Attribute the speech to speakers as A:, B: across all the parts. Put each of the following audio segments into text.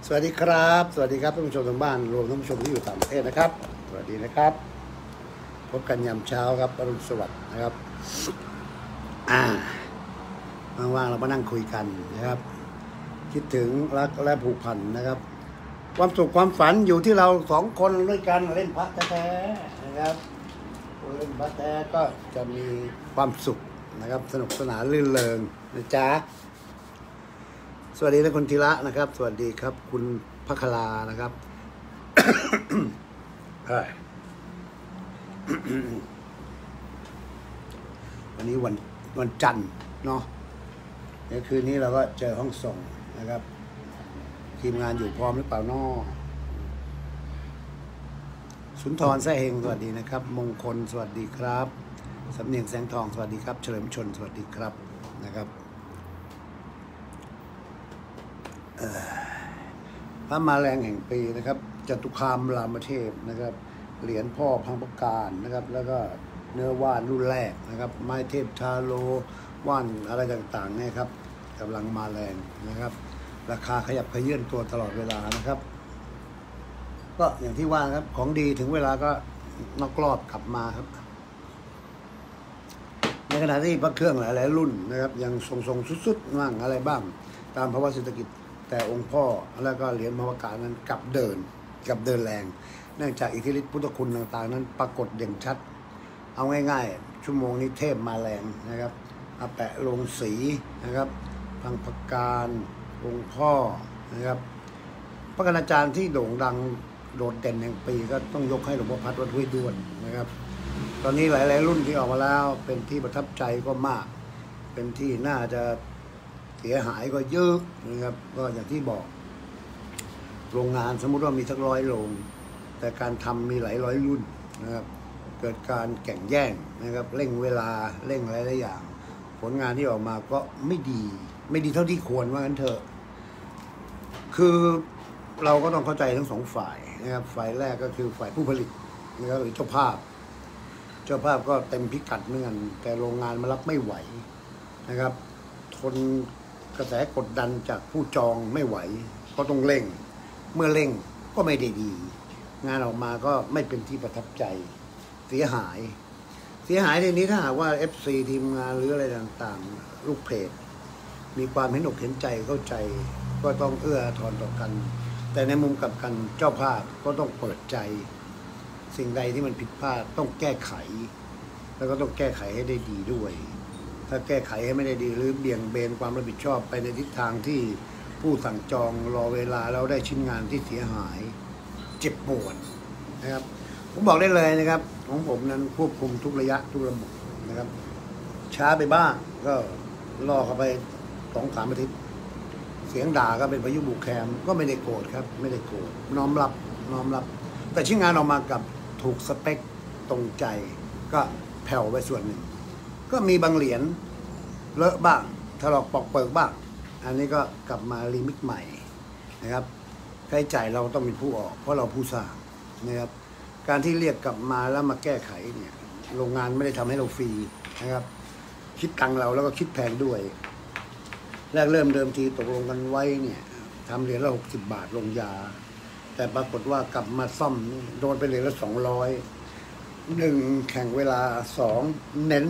A: สวัสดีครับสวัสดีครับท่านผู้ชมทางบ้านรวมท่านผู้ชมที่อยู่ต่างประเทศนะครับสวัสดีนะครับพบกันยามเช้าครับอรุณสวัสดิ์นะครับว่างๆเรามานั่งคุยกันนะครับคิดถึงรักและผูกพันนะครับความสุขความฝันอยู่ที่เราสองคนด้วยกันเล่นพักแท้ๆนะครับเล่นพักแท้ก็จะมีความสุขนะครับสนุกสนานลื่นเริงนะจ๊ะสวัสดีท่านคุณธีระนะครับสวัสดีครับคุณภัคลานะครับวันนี้วันจันทร์เนาะเดี๋ยวคืนนี้เราก็เจอห้องส่งนะครับทีมงานอยู่พร้อมหรือเปล่าน้อสุนทรแซ่เฮงสวัสดีนะครับมงคลสวัสดีครับสำเนียงแสงทองสวัสดีครับเฉลิมชนสวัสดีครับนะครับพระมาแรงแห่งปีนะครับจตุคามรามเทพนะครับเหรียญพ่อพังประการนะครับแล้วก็เนื้อว่านรุ่นแรกนะครับไม้เทพทาโลว่านอะไรต่างๆเนี่ยครับกำลังมาแรงนะครับราคาขยับเขยื่นตัวตลอดเวลานะครับก็อย่างที่ว่าครับของดีถึงเวลาก็นอกรอบกลับมาครับในขณะที่พระเครื่องหลายๆรุ่นนะครับยังทรงๆสุดๆบ้างอะไรบ้างตามภาวะเศรษฐกิจแต่องค์พ่อแล้วก็เหรียญมหาการนั้นกลับเดินแรงเนื่องจากอิทธิฤทธิพุทธคุณต่างๆนั้นปรากฏเด่นชัดเอาง่ายๆชั่วโมงนี้เทพมาแรงนะครับอาแปะลงสีนะครับพังประการองค์พ่อนะครับพระคณาจารย์ที่โด่งดังโดดเด่นแห่งปีก็ต้องยกให้หลวงพ่อพัดวัดห้วยด้วนนะครับตอนนี้หลายๆรุ่นที่ออกมาแล้วเป็นที่ประทับใจก็มากเป็นที่น่าจะเสียหายก็เยอะนะครับก็อย่างที่บอกโรงงานสมมุติว่ามีสัก100 โรงแต่การทำมีหลายร้อยรุ่นนะครับเกิดการแข่งแย่งนะครับเร่งเวลาเร่งหลายๆอย่างผลงานที่ออกมาก็ไม่ดีเท่าที่ควรว่างั้นเถอะคือเราก็ต้องเข้าใจทั้งสองฝ่ายนะครับฝ่ายแรกก็คือฝ่ายผู้ผลิตนะครับหรือเจ้าภาพก็เต็มพิกัดเหมือนกันแต่โรงงานมันรับไม่ไหวนะครับทนกระแสกดดันจากผู้จองไม่ไหวก็ต้องเร่งเมื่อเร่งก็ไม่ได้ดีงานออกมาก็ไม่เป็นที่ประทับใจเสียหายในนี้ถ้าหากว่า FC ทีมงานหรืออะไรต่างๆลูกเพจมีความเห็นอกเห็นใจเข้าใจก็ต้องเอื้อทอนต่อกันแต่ในมุมกลับกันเจ้าภาพก็ต้องเปิดใจสิ่งใดที่มันผิดพลาดต้องแก้ไขแล้วก็ต้องแก้ไขให้ได้ดีด้วยถ้าแก้ไขให้ไม่ได้ดีหรือเบี่ยงเบนความรับผิดชอบไปในทิศทางที่ผู้สั่งจองรอเวลาแล้วได้ชิ้นงานที่เสียหายเจ็บปวดนะครับผมบอกได้เลยนะครับของผมนั้นควบคุมทุกระยะทุกระบบนะครับช้าไปบ้างก็รอเข้าไป2-3 อาทิตย์เสียงด่าก็เป็นพายุบุกแคมก็ไม่ได้โกรธครับไม่ได้โกรธน้อมรับแต่ชิ้นงานออกมากับถูกสเปคตรงใจก็แผ่วไปส่วนหนึ่งก็มีบางเหรียญเลอะบ้างถลอกปอกเปิกบ้างอันนี้ก็กลับมารีมิกใหม่นะครับค่าใช้จ่ายเราต้องเป็นผู้ออกเพราะเราผู้สร้างนะครับการที่เรียกกลับมาแล้วมาแก้ไขเนี่ยโรงงานไม่ได้ทำให้เราฟรีนะครับคิดตังเราแล้วก็คิดแพงด้วยแรกเริ่มเดิมทีตกลงกันไว้เนี่ยทำเหรียญละ60 บาทลงยาแต่ปรากฏว่ากลับมาซ่อมโดนไปเหรียญละ200 1แข่งเวลา2เน้น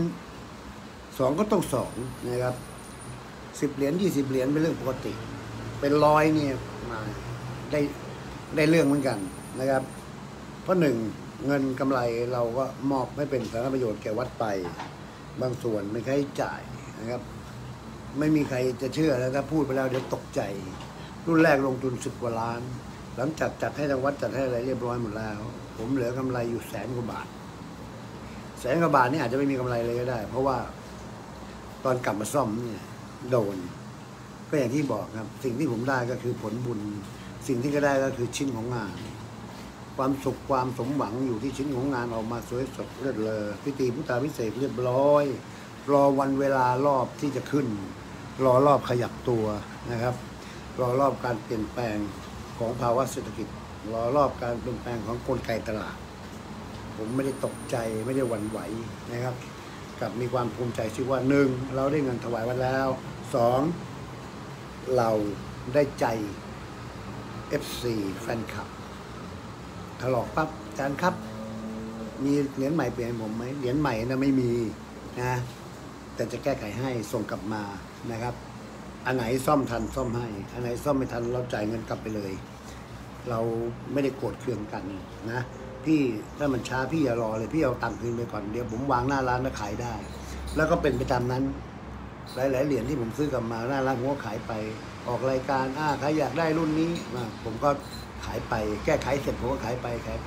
A: 2ก็ต้อง2นะครับ10 เหรียญ20 เหรียญเป็นเรื่องปกติเป็น100เนี่ยมาได้เรื่องเหมือนกันนะครับเพราะ1เงินกำไรเราก็มอบให้เป็นสาธารณประโยชน์แก่วัดไปบางส่วนไม่ใช้จ่ายนะครับไม่มีใครจะเชื่อแล้วถ้าพูดไปแล้วเดี๋ยวตกใจรุ่นแรกลงทุน10 กว่าล้านหลังจากจัดให้ทางวัดจัดให้อะไรเรียบร้อยหมดแล้วผมเหลือกำไรอยู่100,000 กว่าบาท100,000 กว่าบาทนี่อาจจะไม่มีกำไรเลยก็ได้เพราะว่าตอนกลับมาซ่อมเนี่ยโดนก็อย่างที่บอกครับสิ่งที่ผมได้ก็คือผลบุญสิ่งที่ก็ได้ก็คือชิ้นของงานความสุขความสมหวังอยู่ที่ชิ้นของงานออกมาสวยสดเลิศเลอพิธีพุทธาภิเษกเรียบร้อยรอวันเวลารอบที่จะขึ้นรอรอบขยับตัวนะครับรอรอบการเปลี่ยนแปลงของภาวะเศรษฐกิจรอรอบการเปลี่ยนแปลงของกลไกตลาดผมไม่ได้ตกใจไม่ได้หวั่นไหวนะครับกับมีความภูมิใจชื่อว่า1เราได้เงินถวายวัดแล้ว2เราได้ใจ FC แฟนคลับถลอกปั๊บอาจารย์ครับมีเหรียญใหม่เปลี่ยนผมไหมเหรียญใหม่นะไม่มีนะแต่จะแก้ไขให้ส่งกลับมานะครับอันไหนซ่อมทันซ่อมให้อันไหนซ่อมไม่ทันเราจ่ายเงินกลับไปเลยเราไม่ได้โกรธเคืองกันนะพี่ถ้ามันช้าพี่อย่ารอเลยพี่เอาตังค์คืนไปก่อนเดี๋ยวผมวางหน้าร้านแล้วขายได้แล้วก็เป็นไปตามนั้นหลายๆเหรียญที่ผมซื้อกลับมาหน้าร้านผมก็ขายไปออกรายการใครอยากได้รุ่นนี้ผมก็ขายไปแก้ไขเสร็จผมก็ขายไป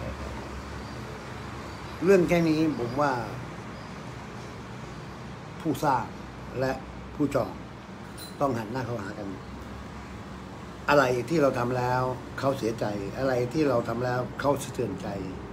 A: เรื่องแค่นี้ผมว่าผู้สร้างและผู้จองต้องหันหน้าเข้าหากันอะไรที่เราทำแล้วเขาเสียใจอะไรที่เราทำแล้วเขาสะเทือนใจ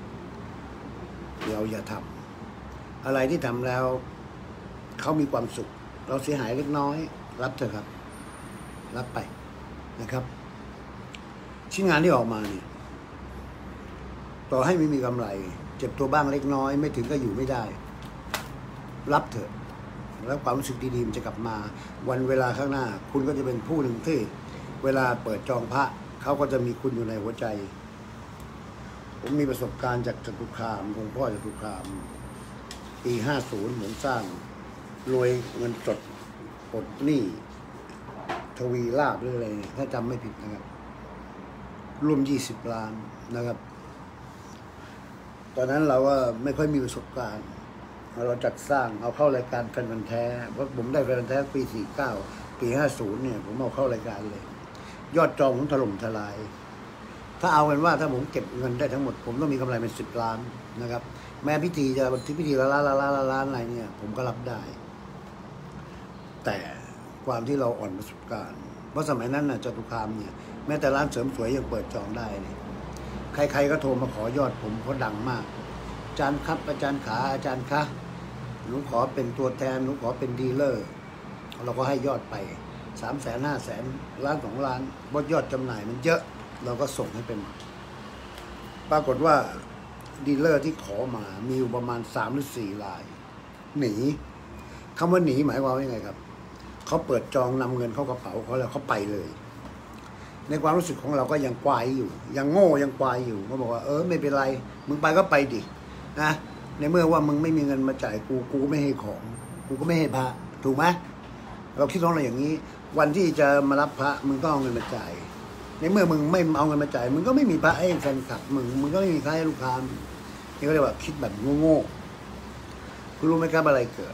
A: เราอย่าทำอะไรที่ทำแล้วเขามีความสุขเราเสียหายเล็กน้อยรับเถอะครับรับไปนะครับชิ้นงานที่ออกมาเนี่ยต่อให้ไม่มีกำไรเจ็บตัวบ้างเล็กน้อยไม่ถึงก็อยู่ไม่ได้รับเถอะแล้วความรู้สึกดีๆมันจะกลับมาวันเวลาข้างหน้าคุณก็จะเป็นผู้หนึ่งที่เวลาเปิดจองพระเขาก็จะมีคุณอยู่ในหัวใจผมมีประสบการณ์จากจตุคามหลวงพ่อจตุคามปี50เหมือนสร้างรวยเงินสดปลดหนี้ทวีลาภหรืออะไรถ้าจำไม่ผิดนะครับรวม20 ล้านนะครับตอนนั้นเราก็ไม่ค่อยมีประสบการณ์เราจัดสร้างเอาเข้ารายการแฟนพันธุ์แท้เพราะผมได้แฟนพันธุ์แท้ปี49ปี50เนี่ยผมเอาเข้ารายการเลยยอดจองผมถล่มทลายถ้าเอาเป็นว่าถ้าผมเก็บเงินได้ทั้งหมดผมต้องมีกำไรเป็น10 ล้านนะครับแม้พิธีจะบันทึกพิธีละล้านอะไรเนี่ยผมก็รับได้แต่ความที่เราอ่อนประสบการณ์เพราะสมัยนั้นน่ะจตุคามเนี่ยแม้แต่ร้านเสริมสวยยังเปิดจองได้เนี่ยใครๆก็โทรมาขอยอดผมเพราะดังมากอาจารย์ครับอาจารย์ขาอาจารย์คะหนูขอเป็นตัวแทนหนูขอเป็นดีลเลอร์เราก็ให้ยอดไป300,000 500,000 ล้าน2 ล้านเพราะยอดจำหน่ายมันเยอะเราก็ส่งให้เป็นปรากฏว่าดีลเลอร์ที่ขอมามีอยู่ประมาณ3 หรือ 4 รายหนีคำว่าหนีหมายความว่ายังไงครับเขาเปิดจองนำเงินเข้ากระเป๋าเขาแล้วเขาไปเลยในความรู้สึกของเราก็ยังควายอยู่ยังโง่ยังควายอยู่เขาบอกว่าไม่เป็นไรมึงไปก็ไปดินะในเมื่อว่ามึงไม่มีเงินมาจ่ายกูไม่ให้ของกูก็ไม่ให้พระถูกไหมเราคิดของเราอย่างนี้วันที่จะมารับพระมึงก็เอาเงินมาจ่ายในเมื่อมึงไม่เอาเงินมาจ่ายมึงก็ไม่มีพระให้แฟนคลับมึงก็ไม่มีใครให้ลูกค้านี่ก็เรียกว่าคิดแบบโง่ๆคุณรู้ไหมครับอะไรเกิด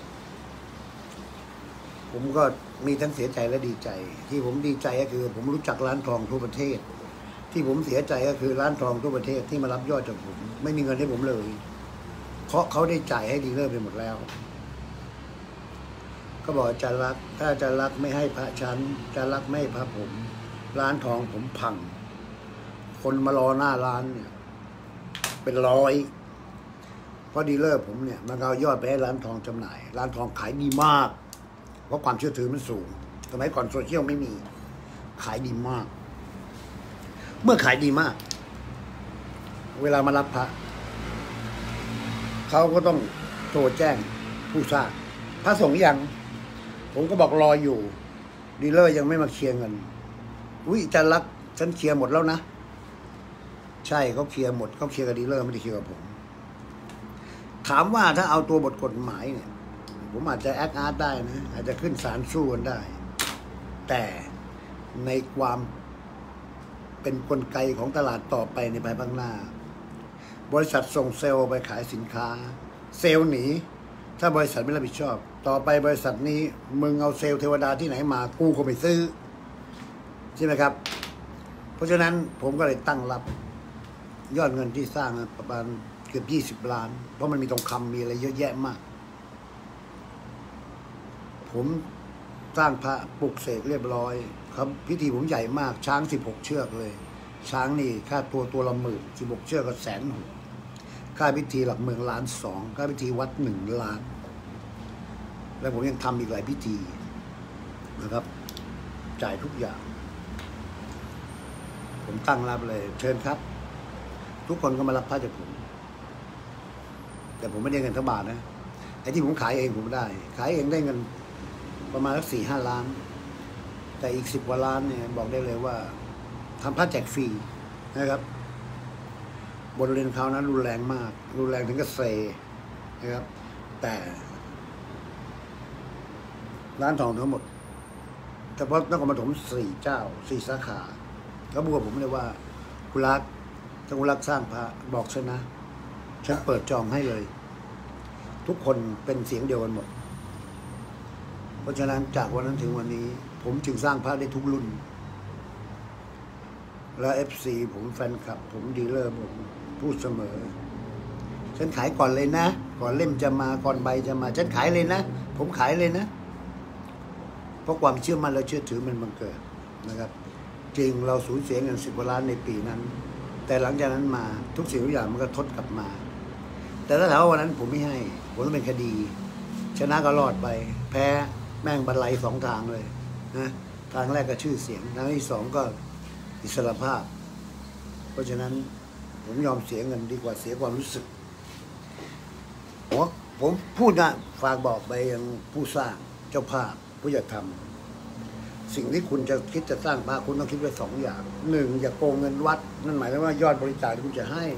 A: ผมก็มีทั้งเสียใจและดีใจที่ผมดีใจก็คือผมรู้จักร้านทองทั่วประเทศที่ผมเสียใจก็คือร้านทองทั่วประเทศที่มารับยอดจากผมไม่มีเงินให้ผมเลยเพราะเขาได้จ่ายให้ดีลเลอร์ไปหมดแล้วก็บอกอาจารย์รักถ้าอาจารย์รักไม่ให้พระชั้นอาจารย์รักไม่ให้พระผมร้านทองผมพังคนมารอหน้าร้านเนี่ยเป็นร้อยเพราะดีลเลอร์ผมเนี่ยมันเอายอดไปให้ร้านทองจำหน่ายร้านทองขายดีมากเพราะความเชื่อถือมันสูงสมัยก่อนโซเชียลไม่มีขายดีมากเมื่อขายดีมากเวลามารับพระเขาก็ต้องโทรแจ้งผู้สร้างพระส่งยังผมก็บอกรออยู่ดีลเลอร์ยังไม่มาเคลียร์เงินจะรักฉันเคลียร์หมดแล้วนะใช่เขาเคลียร์หมดเขาเคลียร์กับดีลเลอร์ไม่ได้เคลียร์กับผมถามว่าถ้าเอาตัวบทกฎหมายเนี่ยผมอาจจะแอคอาร์ตได้นะอาจจะขึ้นศาลสู้กันได้แต่ในความเป็นกลไกของตลาดต่อไปในภายภาคหน้าบริษัทส่งเซลล์ไปขายสินค้าเซลล์หนีถ้าบริษัทไม่รับผิดชอบต่อไปบริษัทนี้มึงเอาเซลล์เทวดาที่ไหนมากูก็ไม่ซื้อใช่ไหมครับเพราะฉะนั้นผมก็เลยตั้งรับยอดเงินที่สร้างประมาณเกือบ20 ล้านเพราะมันมีทองคำมีอะไรเยอะแยะมากผมสร้างพระปลุกเสกเรียบร้อยครับพิธีผมใหญ่มากช้าง16 เชือกเลยช้างนี่ค่าตัวละ10,000 16 เชือกก็160,000ค่าพิธีหลักเมือง1.2 ล้านค่าพิธีวัด1 ล้านแล้วผมยังทำอีกหลายพิธีนะครับจ่ายทุกอย่างผมตั้งรับเลยเชิญครับทุกคนก็มารับพระจากผมแต่ผมไม่ได้เงินทั้งบาทนะไอ้ที่ผมขายเองผมได้ขายเองได้เงินประมาณสัก4-5 ล้านแต่อีก10 กว่าล้านเนี่ยบอกได้เลยว่าทำพระแจกฟรีนะครับบทเรียนเขานั้นรุนแรงมากรุนแรงถึงกับเซนะครับแต่ร้านทองทั้งหมดเฉพาะนครปฐม4 เจ้า 4 สาขาเขาบอกผมเลยว่าคุณรักถ้าคุณรักสร้างพระบอกฉันนะฉันเปิดจองให้เลย ทุกคนเป็นเสียงเดียวกันหมดเพราะฉะนั้นจากวันนั้นถึงวันนี้ผมจึงสร้างพระได้ทุกรุ่นและ FC ผมแฟนคลับผมดีลเลอร์ผมพูดเสมอฉันขายก่อนเลยนะก่อนเล่มจะมาก่อนใบจะมาฉันขายเลยนะผมขายเลยนะเพราะความเชื่อมั่นและเชื่อถือมันบังเกิดนะครับจริงเราสูญเสียเงิน10 กว่าล้านในปีนั้นแต่หลังจากนั้นมาทุกสิ่งทุกอย่างมันก็ทดกลับมาแต่ถ้าถามว่าวันนั้นผมไม่ให้ผมต้องเป็นคดีชนะก็รอดไปแพ้แม่งบรรลัย2 ทางเลยนะทางแรกก็ชื่อเสียงทางที่2ก็อิสรภาพเพราะฉะนั้นผมยอมเสียเงินดีกว่าเสียความรู้สึกผมพูดนะฝากบอกไปยังผู้สร้างเจ้าภาพผู้จัดทำสิ่งที่คุณจะคิดจะสร้างพระคุณต้องคิดไว้2 อย่าง 1อย่าโกงเงินวัดนั่นหมายถึงว่ายอดบริจาคที่คุณจะให้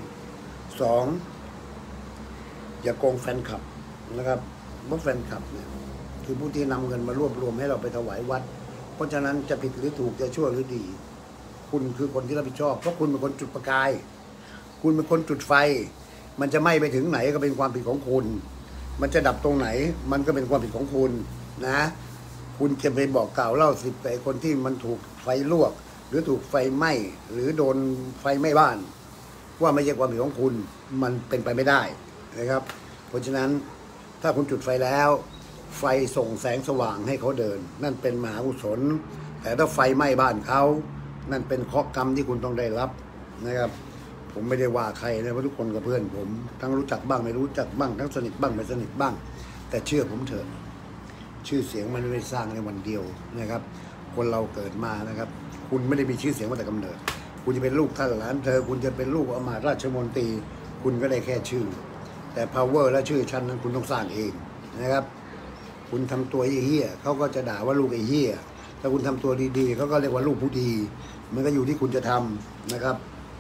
A: 2อย่าโกงแฟนคลับนะครับเพราะแฟนคลับเนี่ยคือผู้ที่นำเงินมารวบรวมให้เราไปถวายวัดเพราะฉะนั้นจะผิดหรือถูกจะชั่วหรือดีคุณคือคนที่รับผิดชอบเพราะคุณเป็นคนจุดประกายคุณเป็นคนจุดไฟมันจะไหม้ไปถึงไหนก็เป็นความผิดของคุณมันจะดับตรงไหนมันก็เป็นความผิดของคุณนะคุณจะไปบอกกล่าวเล่าสิบแต่คนที่มันถูกไฟลวกหรือถูกไฟไหม้หรือโดนไฟไหม้บ้านว่าไม่ใช่ความผิดของคุณมันเป็นไปไม่ได้นะครับเพราะฉะนั้นถ้าคุณจุดไฟแล้วไฟส่งแสงสว่างให้เขาเดินนั่นเป็นมหากุศลแต่ถ้าไฟไหม้บ้านเขานั่นเป็นเคราะห์กรรมที่คุณต้องได้รับนะครับผมไม่ได้ว่าใครนะเพราะทุกคนกับเพื่อนผมทั้งรู้จักบ้างไม่รู้จักบ้างทั้งสนิทบ้างไม่สนิทบ้างแต่เชื่อผมเถอะชื่อเสียงมันไม่ได้สร้างในวันเดียวนะครับคนเราเกิดมานะครับคุณไม่ได้มีชื่อเสียงมาแต่กำเนิดคุณจะเป็นลูกท่านหลานเธอคุณจะเป็นลูกอมาตย์ราชมนตรีคุณก็ได้แค่ชื่อแต่ power และชื่อชั้นนั้นคุณต้องสร้างเองนะครับคุณทำตัวเหี้ยเขาก็จะด่าว่าลูกไอ้เหี้ยถ้าคุณทำตัวดีๆเขาก็เรียกว่าลูกผู้ดีมันก็อยู่ที่คุณจะทำนะครับ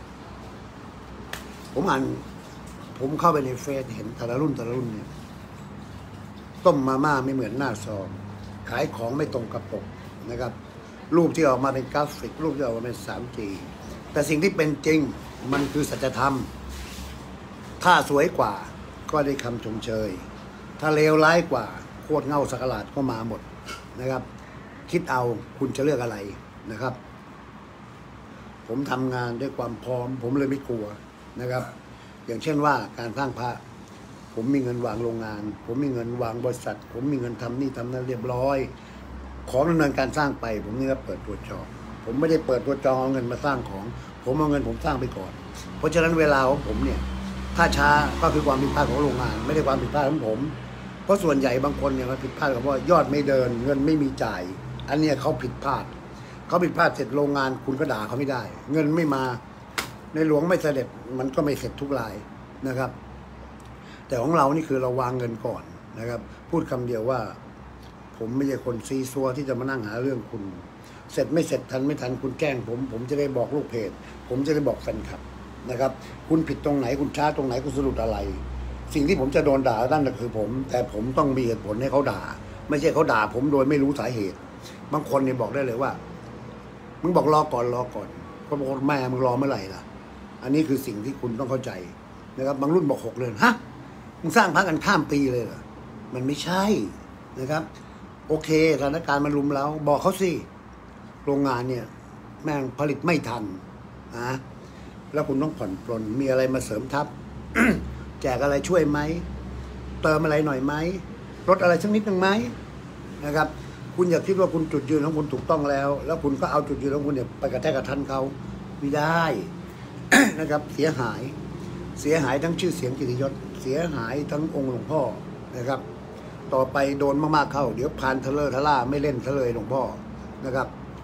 A: ผมเข้าไปในเฟซเห็นแต่ละรุ่นเนี่ยต้มมาม่าไม่เหมือนหน้าซองขายของไม่ตรงกับปกนะครับรูปที่ออกมาเป็นกราฟิกรูปที่ออกมาเป็น 3G แต่สิ่งที่เป็นจริงมันคือสัจธรรมถ้าสวยกว่าก็ได้คำชมเชยถ้าเลวร้ายกว่าโคตรเง่าสักหลาดก็มาหมดนะครับคิดเอาคุณจะเลือกอะไรนะครับผมทำงานด้วยความพร้อมผมเลยไม่กลัวนะครับอย่างเช่นว่าการสร้างพระผมมีเงินวางโรงงานผมมีเงินวางบริษัทผมมีเงินทำนี่ทำนั้นเรียบร้อยของดำเนินการสร้างไปผมนี่ก็เปิดตัวจองผมไม่ได้เปิดตัวจองเอาเงินมาสร้างของผมเอาเงินผมสร้างไปก่อนเพราะฉะนั้นเวลาของผมเนี่ยถ้าช้าก็คือความผิดพลาดของโรงงานไม่ได้ความผิดพลาดของผมเพราะส่วนใหญ่บางคนเนี่ยมันผิดพลาดกับว่ายอดไม่เดินเงินไม่มีจ่ายอันนี้เขาผิดพลาดเสร็จโรงงานคุณก็ด่าเขาไม่ได้เงินไม่มาในหลวงไม่เสด็จมันก็ไม่เสร็จทุกรายนะครับแต่ของเรานี่คือเราวางเงินก่อนนะครับพูดคำเดียวว่าผมไม่ใช่คนซีซัวที่จะมานั่งหาเรื่องคุณเสร็จไม่เสร็จทันไม่ทันคุณแกล้งผมจะได้บอกลูกเพจผมจะได้บอกแฟนคลับนะครับคุณผิดตรงไหนคุณช้าตรงไหนคุณสรุปอะไรสิ่งที่ผมจะโดนด่านั่นก็คือผมแต่ผมต้องมีเหตุผลให้เขาด่าไม่ใช่เขาด่าผมโดยไม่รู้สาเหตุบางคนเนี่ยบอกได้เลยว่ามึงบอกรอก่อนเขาบอกแม่มึงรอเมื่อไหร่ล่ะอันนี้คือสิ่งที่คุณต้องเข้าใจนะครับบางรุ่นบอก6 เดือนฮะมึงสร้างพระกันข้ามปีเลยเหรอมันไม่ใช่นะครับโอเคสถานการณ์มันรุมเร้าบอกเขาสิโรงงานเนี่ยแม่งผลิตไม่ทันนะแล้วคุณต้องผ่อนปลนมีอะไรมาเสริมทัพ แจกอะไรช่วยไหมเติมอะไรหน่อยไหมลดอะไรสักนิดนึงไหมนะครับคุณอย่าคิดว่าคุณจุดยืนของคุณถูกต้องแล้วคุณก็เอาจุดยืนของคุณเนี่ยไปกระแทกกระทันเขาไม่ได้ นะครับเสียหายทั้งชื่อเสียงกิตติยศเสียหายทั้งองค์หลวงพ่อนะครับต่อไปโดนมากๆเข้าเดี๋ยวพานทะเลทะล่าไม่เล่นทะเลยหลวงพ่อนะครับ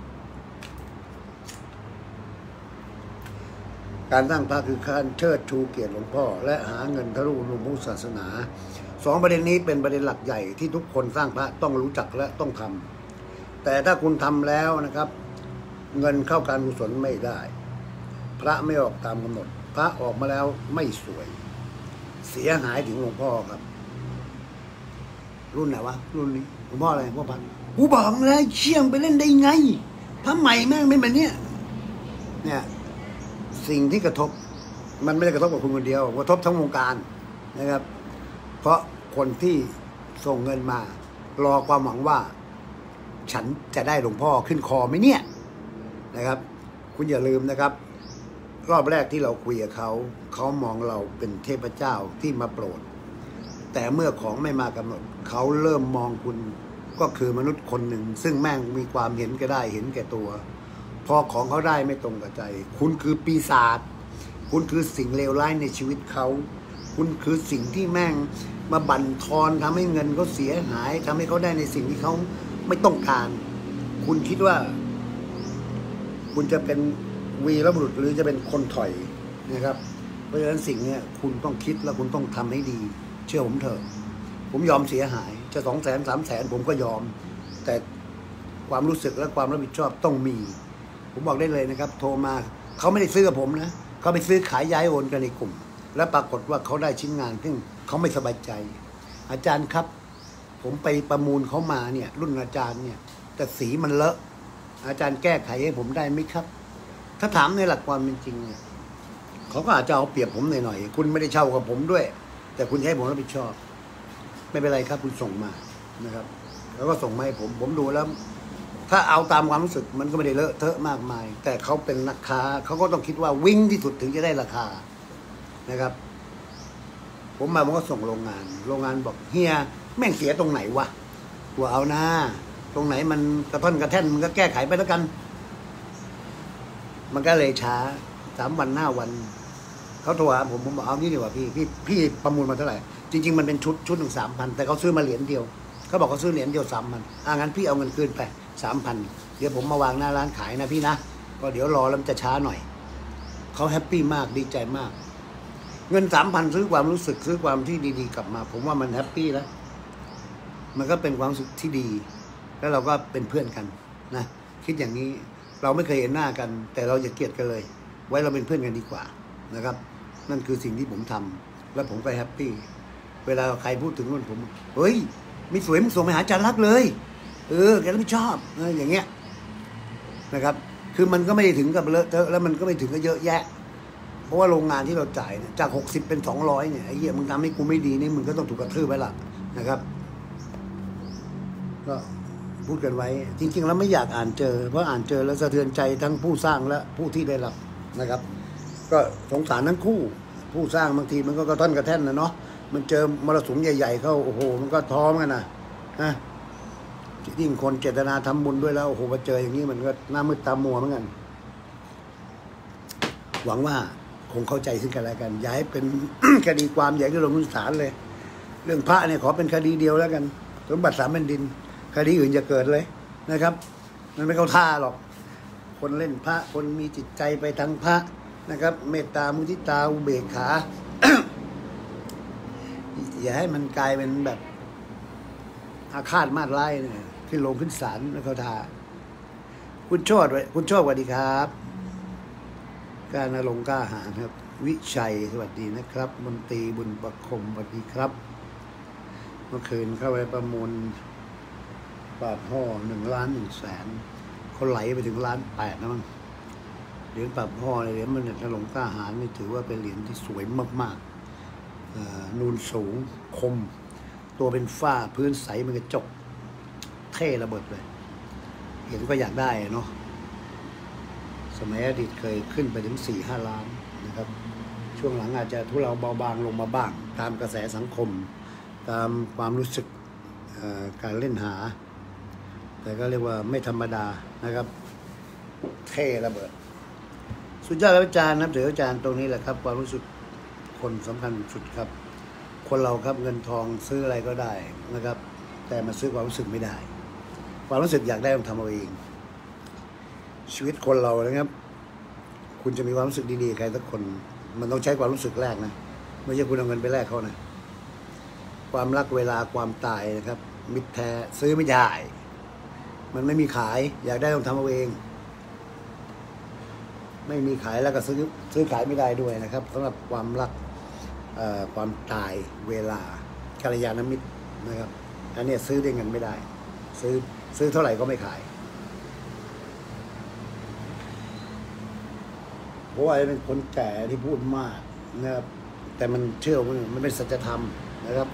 A: การสร้างพระคือการเชิดชูเกียรติหลวงพ่อและหาเงินทะลุหลวงพุทธศาสนา2 ประเด็นนี้เป็นประเด็นหลักใหญ่ที่ทุกคนสร้างพระต้องรู้จักและต้องทำแต่ถ้าคุณทำแล้วนะครับเงินเข้าการกุศลไม่ได้พระไม่ออกตามกำหนดพระออกมาแล้วไม่สวยเสียหายถึงหลวงพ่อครับรุ่นไหนวะรุ่นนี้หลวงพ่ออะไรหลวงพ่อพันกูบอกเลยเชี่ยงไปเล่นได้ไงพระใหม่แม่งเป็นแบบเนี้ยเนี่ยสิ่งที่กระทบมันไม่ได้กระทบกับคุณคนเดียวกระทบทั้งวงการนะครับเพราะคนที่ส่งเงินมารอความหวังว่าฉันจะได้หลวงพ่อขึ้นคอไหมเนี่ยนะครับคุณอย่าลืมนะครับรอบแรกที่เราคุยกับเขามองเราเป็นเทพเจ้าที่มาโปรดแต่เมื่อของไม่มากำหนดเขาเริ่มมองคุณก็คือมนุษย์คนหนึ่งซึ่งแม่งมีความเห็นก็ได้เห็นแก่ตัวพอของเขาได้ไม่ตรงกับใจคุณคือปีศาจคุณคือสิ่งเลวร้ายในชีวิตเขาคุณคือสิ่งที่แม่งมาบั่นทอนทำให้เงินเขาเสียหายทำให้เขาได้ในสิ่งที่เขาไม่ต้องการคุณคิดว่าคุณจะเป็นวีรบุรุษหรือจะเป็นคนถอยนะครับเพราะฉะนั้นสิ่งนี้คุณต้องคิดแล้วคุณต้องทำให้ดีเชื่อผมเถอะผมยอมเสียหายจะ200,000 300,000ผมก็ยอมแต่ความรู้สึกและความรับผิดชอบต้องมีผมบอกได้เลยนะครับโทรมาเขาไม่ได้ซื้อกับผมนะเขาไปซื้อขายย้ายโอนกันในกลุ่มแล้วปรากฏว่าเขาได้ชิ้นงานซึ่งเขาไม่สบายใจอาจารย์ครับผมไปประมูลเขามาเนี่ยรุ่นอาจารย์เนี่ยแต่สีมันเลอะอาจารย์แก้ไขให้ผมได้ไหมครับถ้าถามในหลักความเป็นจริงเนี่ยเขาก็อาจจะเอาเปรียบผมหน่อยๆคุณไม่ได้เช่ากับผมด้วยแต่คุณให้ผมรับผิดชอบไม่เป็นไรครับคุณส่งมานะครับแล้วก็ส่งมาให้ผมดูแล้วถ้าเอาตามความรู้สึกมันก็ไม่ได้เลอะเทอะมากมายแต่เขาเป็นนักค้าเขาก็ต้องคิดว่าวิ่งที่สุดถึงจะได้ราคานะครับผมก็ส่งโรงงานบอกเฮียแม่งเสียตรงไหนวะว่าเอานะตรงไหนมันกระท่อนกระแท่นมันก็แก้ไขไปแล้วกันมันก็เลยช้า3 วัน5 วันเขาโทรหาผมบอกเอานี่ดีกว่าพี่ประมูลมาเท่าไหร่จริงๆมันเป็นชุดหนึ่ง3,000แต่เขาซื้อมาเหรียญเดียวเขาบอกเขาซื้อเหรียญเดียว3,000งั้นพี่เอาเงินคืนไป3,000เดี๋ยวผมมาวางหน้าร้านขายนะพี่นะก็เดี๋ยวรอแล้วมันจะช้าหน่อยเขาแฮปปี้มากดีใจมากเงิน3,000ซื้อความรู้สึกซื้อความที่ดีๆกลับมาผมว่ามันแฮปปี้แล้วมันก็เป็นความรู้สึกที่ดีแล้วเราก็เป็นเพื่อนกันนะคิดอย่างนี้เราไม่เคยเห็นหน้ากันแต่เราอย่าเกลียดกันเลยไว้เราเป็นเพื่อนกันดีกว่านะครับนั่นคือสิ่งที่ผมทำและผมก็แฮปปี้เวลาใครพูดถึงนู่นผมเฮ้ยไม่สวยมึงส่งไปหาอาจารย์รักเลยแกไม่ชอบอย่างเงี้ยนะครับคือมันก็ไม่ได้ถึงกับเลอะเทอะแล้วมันก็ไม่ถึงกับเยอะแยะเพราะว่าโรงงานที่เราจ่ายเนี่ยจาก60เป็น200เนี่ยไอ้เหี้ยมึงทำให้กูไม่ดีนี่มึงก็ต้องถูกกระทืบไว้ละนะครับก็พูดกันไว้จริงๆแล้วไม่อยากอ่านเจอเพราะอ่านเจอแล้วสะเทือนใจทั้งผู้สร้างและผู้ที่ได้รับนะครับก็สงสารทั้งคู่ผู้สร้างบางทีมันก็กระท่อนกระแท่นนะเนาะมันเจอมรสุมใหญ่ๆเข้าโอ้โหมันก็ท้อกันนะยิ่งคนเจตนาทำบุญด้วยแล้วโอ้โหมาเจออย่างนี้มันก็หน้ามืดตามัวเหมือนกันหวังว่าคงเข้าใจซึ่งกันและกันอย่าให้เป็น คดีความใหญ่ที่ลงมือศาลเลยเรื่องพระเนี่ยขอเป็นคดีเดียวแล้วกันสมบัติ3 แผ่นดินคดีอื่นจะเกิดเลยนะครับมันไม่เข้าท่าหรอกคนเล่นพระคนมีจิตใจไปทางพระนะครับเมตตามุทิตาอุเบกขา อย่าให้มันกลายเป็นแบบอาฆาตมาดร้ายเนี่ยขึ้นลงขึ้นศาลไม่เข้าท่าคุณโชติสวัสดีครับการณรงค์กล้าหาญครับวิชัยสวัสดีนะครับมนตรีบุญประคมสวัสดีครับเมื่อคืนเข้าไปประมูลปาดห่อ1,100,000เขาไหลไปถึง1,800,000นะมั้งเหรียญปาดห่อเหรียญมันณรงค์กล้าหาญนี่ถือว่าเป็นเหรียญที่สวยมากๆนูนสูงคมตัวเป็นฝ้าพื้นใสมันกระจกเท่ระเบิดเลยเห็นก็อยากได้เนาะสมัยอดีตเคยขึ้นไปถึง4-5 ล้านนะครับช่วงหลังอาจจะทุเลาเบาบางลงมาบ้างตามกระแสสังคมตามความรู้สึกการเล่นหาแต่ก็เรียกว่าไม่ธรรมดานะครับเท่ระเบิดสุดยอดครับอาจารย์นับถืออาจารย์ตรงนี้แหละครับความรู้สึกคนสำคัญสุดครับคนเราครับเงินทองซื้ออะไรก็ได้นะครับแต่มาซื้อความรู้สึกไม่ได้ความรู้สึกอยากได้ต้องทำเอาเองชีวิตคนเรานะครับคุณจะมีความรู้สึกดีๆใครสักคนมันต้องใช้ความรู้สึกแรกนะไม่ใช่คุณเอาเงินไปแลกเขานะความรักเวลาความตายนะครับมิตรแท้ซื้อไม่ได้มันไม่มีขายอยากได้ต้องทำเอาเองไม่มีขายแล้วก็ซื้อขายไม่ได้ด้วยนะครับสำหรับความรักความตายเวลากัลยาณมิตรนะครับอันนี้ซื้อได้เงินไม่ได้ซื้อเท่าไหร่ก็ไม่ขายเพราะว่าเป็นคนแก่ที่พูดมากนะครับแต่มันเชื่อมันเป็นสัจธรรมนะครับ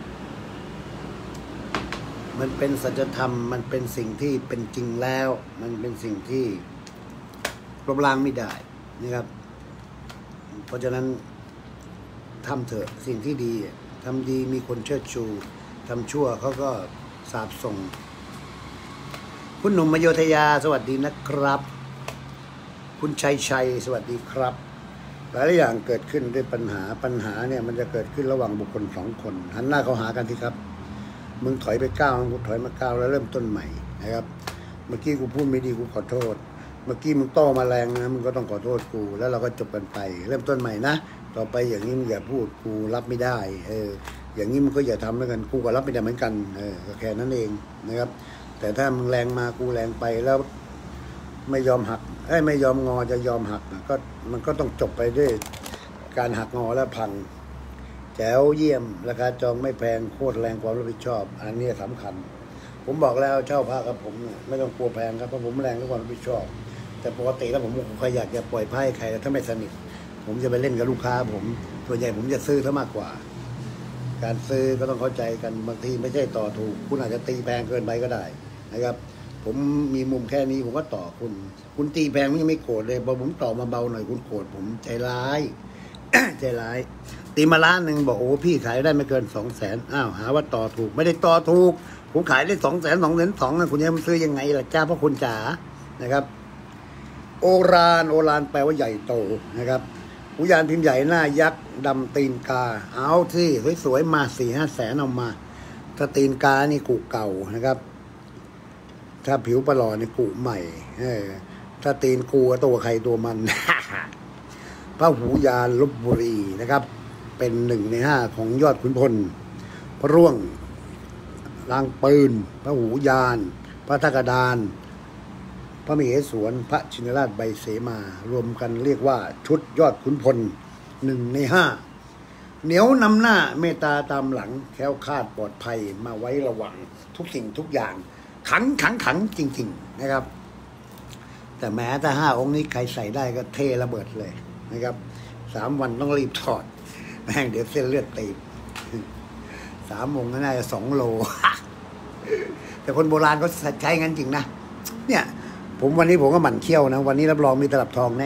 A: มันเป็นสัจธรรมมันเป็นสิ่งที่เป็นจริงแล้วมันเป็นสิ่งที่ลบล้างไม่ได้นะครับเพราะฉะนั้นทำเถอะสิ่งที่ดีทำดีมีคนเชิดชูทำชั่วเขาก็สาปส่งคุณหนุ่มอโยธยาสวัสดีนะครับคุณชัยสวัสดีครับหลายอย่างเกิดขึ้นด้วยปัญหาเนี่ยมันจะเกิดขึ้นระหว่างบุคคลสองคนหันหน้าเขาหากันทีครับมึงถอยไปก้าวกูถอยมาก้าวแล้วเริ่มต้นใหม่นะครับเมื่อกี้กูพูดไม่ดีกูขอโทษเมื่อกี้มึงโต้มาแรงนะมึงก็ต้องขอโทษกูแล้วเราก็จบกันไปเริ่มต้นใหม่นะต่อไปอย่างนี้มึงอย่าพูดกูรับไม่ได้อย่างนี้มึงก็อย่าทำแล้วกันกูก็รับไม่ได้เหมือนกันก็แค่นั้นเองนะครับแต่ถ้ามึงแรงมากูแรงไปแล้วไม่ยอมหักไม่ยอมงอจะยอมหักก็มันก็ต้องจบไปด้วยการหักงอแล้วพังแจ๋วเยี่ยมราคาจองไม่แพงโคตรแรงความรับผิดชอบอันนี้สำคัญผมบอกแล้วเช่าพระกับผมไม่ต้องกลัวแพงครับเพราะผมแรงและความรับผิดชอบแต่ปกติแล้วผมใครอยากจะปล่อยไพ่ใครถ้าไม่สนิทผมจะไปเล่นกับลูกค้าผมส่วนใหญ่ผมจะซื้อซะมากกว่าการซื้อก็ต้องเข้าใจกันบางทีไม่ใช่ต่อถูกคุณอาจจะตีแพงเกินไปก็ได้นะครับผมมีมุมแค่นี้ผมก็ต่อคุณตีแพงมันยังไม่โกรธเลยพอผมต่อมาเบาหน่อยคุณโกรธผมใจร้าย ใจร้ายตีมา1,000,000บอกโอ้พี่ขายได้ไม่เกิน200,000อ้าวหาว่าต่อถูกไม่ได้ต่อถูกผมขายได้200,002คุณยังซื้อยังไงล่ะจ้าพ่อคุณจ๋านะครับโอรานแปลว่าใหญ่โตนะครับอุยานพิมพ์ใหญ่หน้ายักษ์ดำตีนกาเอาที่สวยๆมา4-5 แสนเอามาถ้าตีนกานี่กุเก่านะครับถ้าผิวประหล่อนี่กุใหม่ถ้าตีนกูตัวใครตัวมัน พระหูยานลพบุรีนะครับเป็น1 ใน 5ของยอดขุนพลพระร่วงลางปืนพระหูยานพระทักดานพระมเหสวนพระชินราชใบเสมารวมกันเรียกว่าชุดยอดขุนพล1 ใน 5เหนียวนำหน้าเมตตาตามหลังแคล้วคลาดปลอดภัยมาไว้ระวังทุกสิ่งทุกอย่างขังจริงๆนะครับแต่แม้แต่5 องค์นี้ใครใส่ได้ก็เทระเบิดเลยนะครับ3 วันต้องรีบถอดแม่งเดี๋ยวเส้นเลือดตีบ3 องค์ก็น่าจะ2 โล แต่คนโบราณเขาใช้งั้นจริงนะเนี่ยวันนี้ผมก็หมั่นเคี้ยวนะวันนี้รับรองมีตลับทองแน่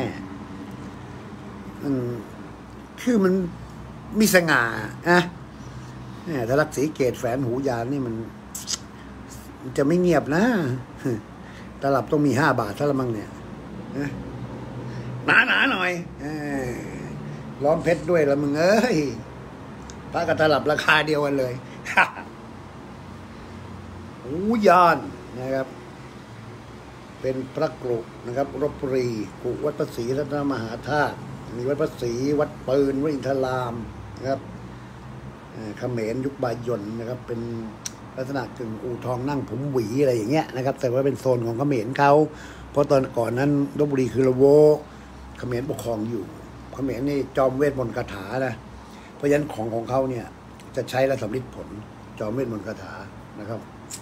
A: คือมันมีสง่านะเนี่ยถ้ารักสีเกตแฝนหูยานนี่มันจะไม่เงียบนะตลับต้องมี5 บาทถ้าละมั้งเนี่ยหนาหน่อยล้อมเพชรด้วยละมึงเอ้ยพระกับตลับราคาเดียวกันเลย หูยานนะครับเป็นพระกรุนะครับลพบุรีกุวัดพระศรีรัตนมหาธาตุมีวัดพระศรีวัดปืนวัดอินทรามนะครับเขมรยุคบายนนะครับเป็นลักษณะกึ่งอู่ทองนั่งผมหวีอะไรอย่างเงี้ยนะครับแต่ว่าเป็นโซนของเขมรเขาเพราะตอนก่อนนั้นลพบุรีคือละโวเขมรปกครองอยู่เขมรนี่จอมเวทมนต์คาถานะเพราะฉะนั้นของเขาเนี่ยจะใช้และสำลิดผลจอมเวทมนต์คาถานะครับ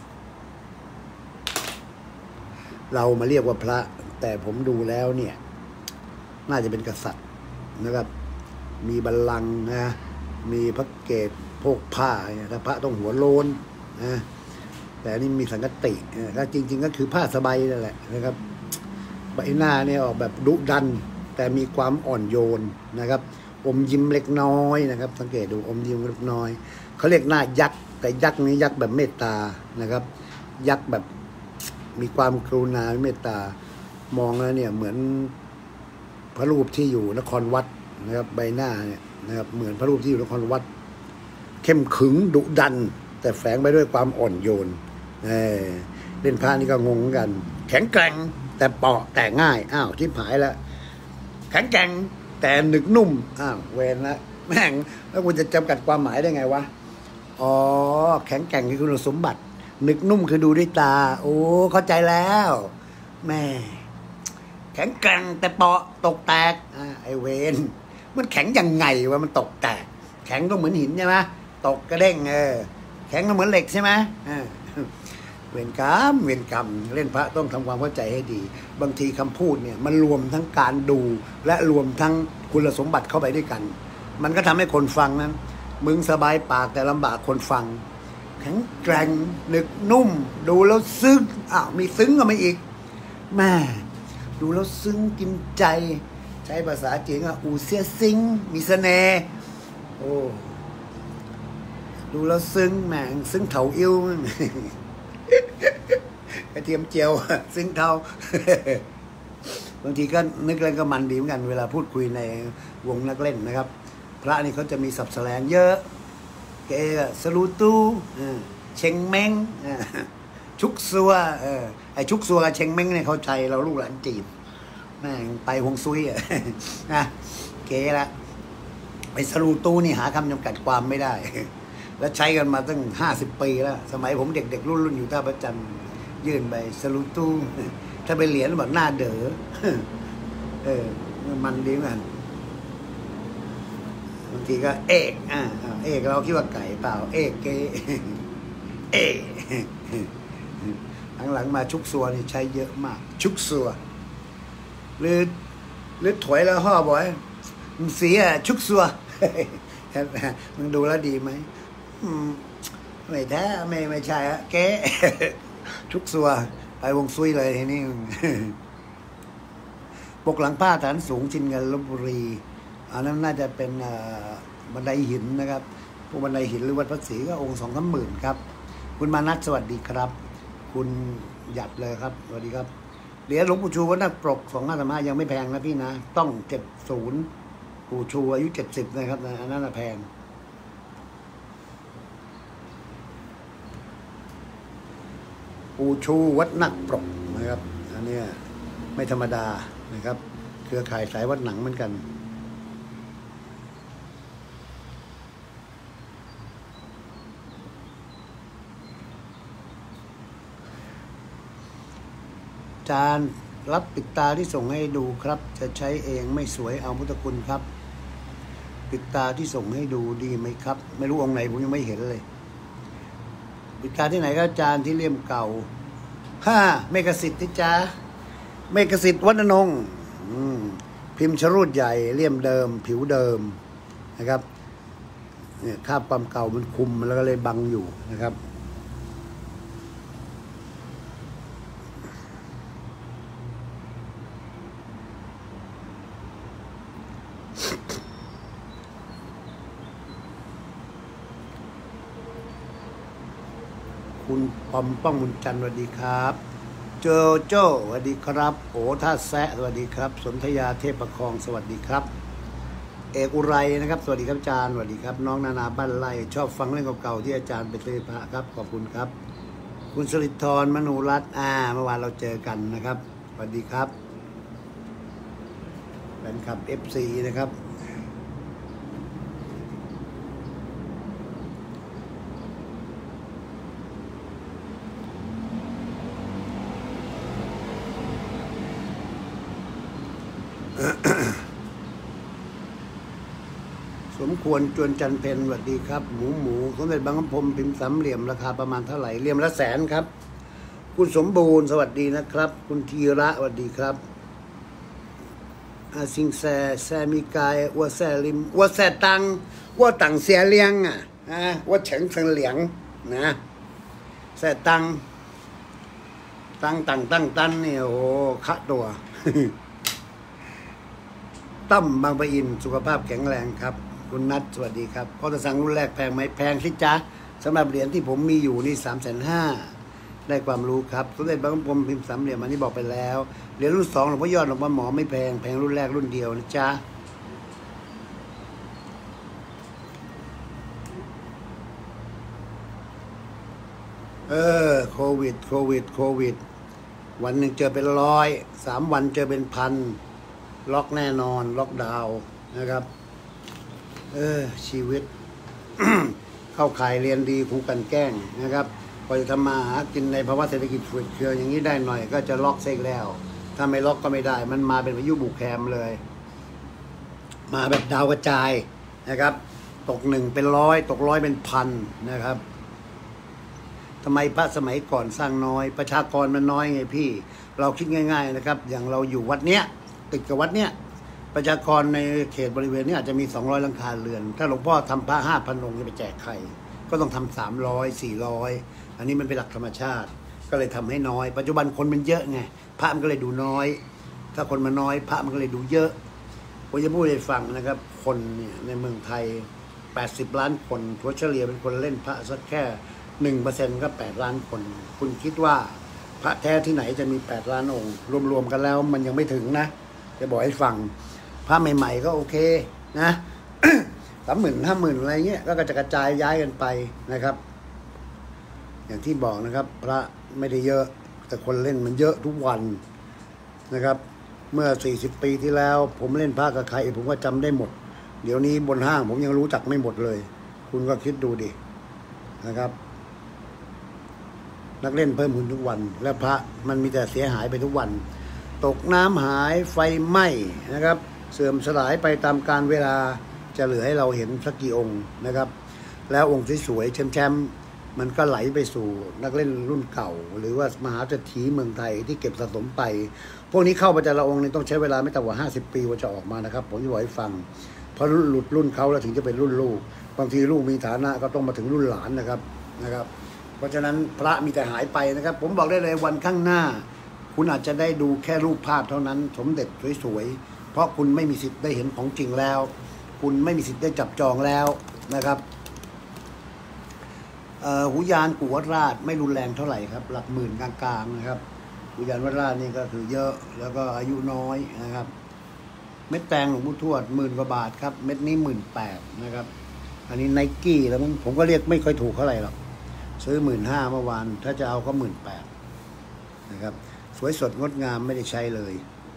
A: เรามาเรียกว่าพระแต่ผมดูแล้วเนี่ยน่าจะเป็นกษัตริย์นะครับมีบัลลังก์นะมีพระเกศโพกผ้าถ้าพระต้องหัวโลนนะแต่นี่มีสังกติถ้าจริงๆก็คือผ้าสบายนั่นแหละนะครับใบหน้าเนี่ยออกแบบดุดันแต่มีความอ่อนโยนนะครับอมยิ้มเล็กน้อยนะครับสังเกตดูอมยิ้มเล็กน้อยเขาเรียกหน้ายักษ์แต่ยักษ์นี้ยักษ์แบบเมตตานะครับยักษ์แบบมีความกรุณาเมตตามองแล้วเนี่ยเหมือนพระรูปที่อยู่นครวัดนะครับใบหน้าเนี่ยนะครับเหมือนพระรูปที่อยู่นครวัดเข้มขึงดุดันแต่แฝงไปด้วยความอ่อนโยนเล่นพระนี่ก็งงกันแข็งแกร่งแต่เปาะแต่ง่ายอ้าวชิบหายแล้วแข็งแกร่งแต่หนึกนุ่มอ้าวเวรละแม่งแล้วคุณจะจำกัดความหมายได้ไงวะอ๋อแข็งแกร่งคือคุณสมบัตินึกนุ่มคือดูด้วยตาโอ้เข้าใจแล้วแม่แข็งแกร่งแต่เปาะตกแตกไอเวนมันแข็งยังไงวะมันตกแตกแข็งก็เหมือนหินใช่ไหมตกกระเด้งแข็งก็เหมือนเหล็กใช่ไหมเวรกรรมเวรกรรมเล่นพระต้องทำความเข้าใจให้ดีบางทีคำพูดเนี่ยมันรวมทั้งการดูและรวมทั้งคุณสมบัติเข้าไปด้วยกันมันก็ทำให้คนฟังนั้นมึงสบายปากแต่ลำบากคนฟังแข็งแกร่งนึกนุ่มดูแล้วซึ้งมีซึ้งก็ไม่อีกแม่ดูแล้วซึ้งกินใจใช้ภาษาจีนอูเสียซิงมีเสน่ห์โอ้ดูแล้วซึ้งแม่งซึ้งเถาอิ่วกระเทียมเจียวซึ้งเทาบางทีก็นึกอะไรก็มันดีเหมือนกันเวลาพูดคุยในวงนักเล่นนะครับพระนี่เขาจะมีศัพท์แสลงเยอะเกสลูตูเชงเม้งชุกซัวไอชุกซัวกับเชงเม้งเนี่ยเข้าใจเราลูกหลานจีบแม่งไปฮวงซุยนะเกละไอสลูตูนี่หาคำจำกัดความไม่ได้แล้วใช้กันมาตั้ง50 ปีแล้วสมัยผมเด็กๆรุ่นอยู่ท่าพระจันทร์ยื่นไปสลูตูถ้าไปเหรียญแบบหน้าเด๋อมันดีเหมือนกันบางทีก็เอกเอกเราคิดว่าไก่เปล่าเอกเกเอกหลังๆมาชุกซัวนี่ใช้เยอะมากชุกซัวหรือถอยแล้วห่อบ่อยมึงเสียชุกซัวมึงดูแล้วดีไหมไม่แท้ไม่ใช่เก๊ชุกซัวไปวงซุยเลยทีนี้ปกหลังผ้าฐานสูงชินเงินลพบุรีอันนั้นน่าจะเป็นบันไดหินนะครับพวกบันไดหินหรือวัดพระศรีก็องค์2-3 หมื่นครับคุณมานัทสวัสดีครับคุณหยัดเลยครับสวัสดีครับเหรียญหลวงปู่ชูวัดนักปรก2535ยังไม่แพงนะพี่นะต้อง70ปู่ชูอายุ70นะครับอันนั้นแพงปู่ชูวัดนักปรกนะครับอันนี้ไม่ธรรมดานะครับเครือข่ายสายวัดหนังเหมือนกันจานรับปิดตาที่ส่งให้ดูครับจะใช้เองไม่สวยเอาพุทธคุณครับปิดตาที่ส่งให้ดูดีไหมครับไม่รู้องค์ไหนผมยังไม่เห็นเลยปิดตาที่ไหนก็จานที่เลี่ยมเก่าเมกสิทธิ์ที่จ้าเมกสิทธิ์วัดนงพิมพ์ชรูดใหญ่เลี่ยมเดิมผิวเดิมนะครับเนี่ยคราบความเก่ามันคุมแล้วก็เลยบังอยู่นะครับคุณปอมป้องบุญจันทร์สวัสดีครับโจโจ้สวัสดีครับโอท่าแซะสวัสดีครับสนธยาเทพประคองสวัสดีครับเอกอุไรนะครับสวัสดีครับอาจารย์สวัสดีครับน้องนานาบ้านไร่ชอบฟังเรื่องเก่าๆที่อาจารย์ไปเทพระครับขอบคุณครับคุณสริธรมนูรัตน์เมื่อวานเราเจอกันนะครับสวัสดีครับแฟนคลับ FC นะครับสมควรจวนจันเพนสวัสดีครับหมูสมเด็จบางกำพมพิมพ์3 เหลี่ยมราคาประมาณเท่าไหร่เหลี่ยมละ100,000ครับคุณสมบูรณ์สวัสดีนะครับคุณธีระสวัสดีครับซิงแซมีกายวัวแซลิมวัวแซตังวัวตังเสียเลี้ยงวัวเฉิงเฟิงเหลียงนะแซตังตั้งเนี่ยโอ้คะตัวตั้มบางปะอินสุขภาพแข็งแรงครับคุณนัทสวัสดีครับพอจะสั่งรุ่นแรกแพงไหมแพงสิจ๊ะสำหรับเหรียญที่ผมมีอยู่นี่350,000ได้ความรู้ครับสมเด็จบางกำพมพิมพ์3 เหลี่ยมอันนี้บอกไปแล้วเหรียญรุ่น2หลวงพ่อยอดหลวงพ่อหมอไม่แพงแพงรุ่นแรกรุ่นเดียวนะจ๊ะโควิดวันหนึ่งเจอเป็น100 3 วันเจอเป็น1,000ล็อกแน่นอนล็อกดาวน์นะครับชีวิต เข้าข่ายเรียนดีครูกันแกล้งนะครับพอจะทำมาหากินในภาวะเศรษฐกิจฝืดเคืองอย่างนี้ได้หน่อยก็จะล็อกเซ็กแล้วถ้าไม่ล็อกก็ไม่ได้มันมาเป็นพายุบุกแคมเลยมาแบบดาวกระจายนะครับตก1เป็น100ตก100เป็นพันนะครับทำไมพระสมัยก่อนสร้างน้อยประชากรมันน้อยไงพี่เราคิดง่ายๆนะครับอย่างเราอยู่วัดเนี้ยติดกับวัดเนี้ยประชากรในเขตบริเวณนี้อาจจะมี200หลังคาเรือนถ้าหลวงพ่อทำพระ5,000 องค์จะไปแจกใครก็ต้องทำ300 400อันนี้มันเป็นหลักธรรมชาติก็เลยทำให้น้อยปัจจุบันคนมันเยอะไงพระมันก็เลยดูน้อยถ้าคนมันน้อยพระมันก็เลยดูเยอะผมจะพูดให้ฟังนะครับคนเนี่ยในเมืองไทย80 ล้านคนถัวเฉลี่ยเป็นคนเล่นพระสักแค่1%ก็8 ล้านคนคุณคิดว่าพระแท้ที่ไหนจะมี8 ล้านองค์รวมๆกันแล้วมันยังไม่ถึงนะจะบอกให้ฟังพระใหม่ๆก็โอเคนะ30,000 50,000อะไรเงี้ยก็จะกระจายย้ายกันไปนะครับอย่างที่บอกนะครับพระไม่ได้เยอะแต่คนเล่นมันเยอะทุกวันนะครับเมื่อ40 ปีที่แล้วผมเล่นพระกับใครผมก็จำได้หมดเดี๋ยวนี้บนห้างผมยังรู้จักไม่หมดเลยคุณก็คิดดูดินะครับนักเล่นเพิ่มขึ้นทุกวันและพระมันมีแต่เสียหายไปทุกวันตกน้ำหายไฟไหม้นะครับเสื่อมสลายไปตามกาลเวลาจะเหลือให้เราเห็นสักกี่องค์นะครับแล้วองค์สวยๆแชมป์มันก็ไหลไปสู่นักเล่นรุ่นเก่าหรือว่ามหาเศรษฐีเมืองไทยที่เก็บสะสมไปพวกนี้เข้าไปแต่ละองค์นี่ต้องใช้เวลาไม่ต่ำกว่า50 ปีกว่าจะออกมานะครับผมจะบอกให้ฟังเพราะหลุดรุ่นเขาแล้วถึงจะเป็นรุ่นลูกบางทีลูกมีฐานะก็ต้องมาถึงรุ่นหลานนะครับเพราะฉะนั้นพระมีแต่หายไปนะครับผมบอกได้เลยวันข้างหน้าคุณอาจจะได้ดูแค่รูปภาพเท่านั้นสมเด็จสวยๆเพราะคุณไม่มีสิทธิ์ได้เห็นของจริงแล้วคุณไม่มีสิทธิ์ได้จับจองแล้วนะครับหูยานกู่วัดราชไม่รุนแรงเท่าไหร่ครับหลักหมื่นกลางๆนะครับหูยานวัดราชนี่ก็คือเยอะแล้วก็อายุน้อยนะครับเม็ดแตงหลวงปู่ทวด10,000 กว่าบาทครับเม็ดนี้18,000นะครับอันนี้ไนกี้แล้วผมก็เรียกไม่ค่อยถูกเท่าไหร่หรอกซื้อ15,000เมื่อวานถ้าจะเอาก็18,000นะครับสวยสดงดงามไม่ได้ใช้เลย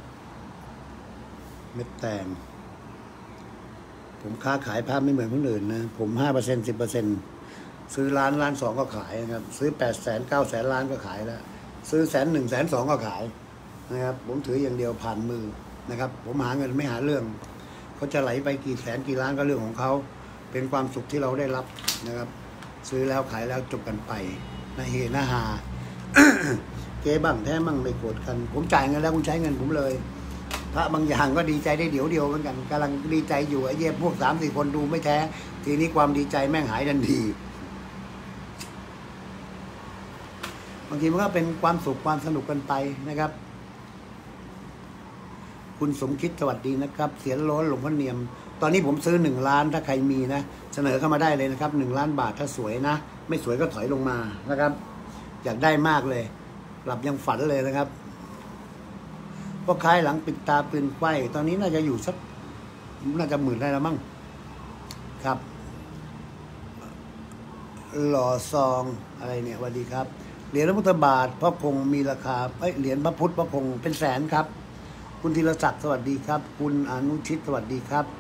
A: เม็ดแตงผมค้าขายภาพไม่เหมือนคนอื่นนะผม5% 10%ซื้อ1,000,000 1,200,000ก็ขายนะครับซื้อ800,000 900,000 ล้านก็ขายแล้วซื้อ100,000 100,000 200,000ก็ขายนะครับผมถืออย่างเดียวผ่านมือนะครับผมหาเงินไม่หาเรื่องเขาจะไหลไปกี่แสนกี่ล้านก็เรื่องของเขาเป็นความสุขที่เราได้รับนะครับซื้อแล้วขายแล้วจบกันไปนะเฮนะฮา เก๋บ้างแท้บ้างไม่โกรธกันผมจ่ายเงินแล้วคุณใช้เงินผมเลยพระบางอย่างก็ดีใจได้เดี๋ยวเหมือนกันกำลังดีใจอยู่ไอ้เย่พวก3-4 คนดูไม่แท้ทีนี้ความดีใจแม่งหายทันทีบางทีมันก็เป็นความสุขความสนุกกันไปนะครับคุณสมคิดสวัสดีนะครับเสียนโล้นหลวงพ่อเนียมตอนนี้ผมซื้อ1 ล้านถ้าใครมีนะเสนอเข้ามาได้เลยนะครับ1 ล้านบาทถ้าสวยนะไม่สวยก็ถอยลงมานะครับอยากได้มากเลยหลับยังฝันเลยนะครับก็คล้ายหลังปิดตาปืนไฟตอนนี้น่าจะอยู่สักน่าจะ10,000ได้แล้วมั้งครับหล่อซองอะไรเนี่ยสวัสดีครับเหรียญพระพุทธบาทพระคงมีราคาเหรียญพระพุทธพระคงเป็นแสนครับคุณธีรศักดิ์สวัสดีครับคุณอนุชิตสวัสดีครับ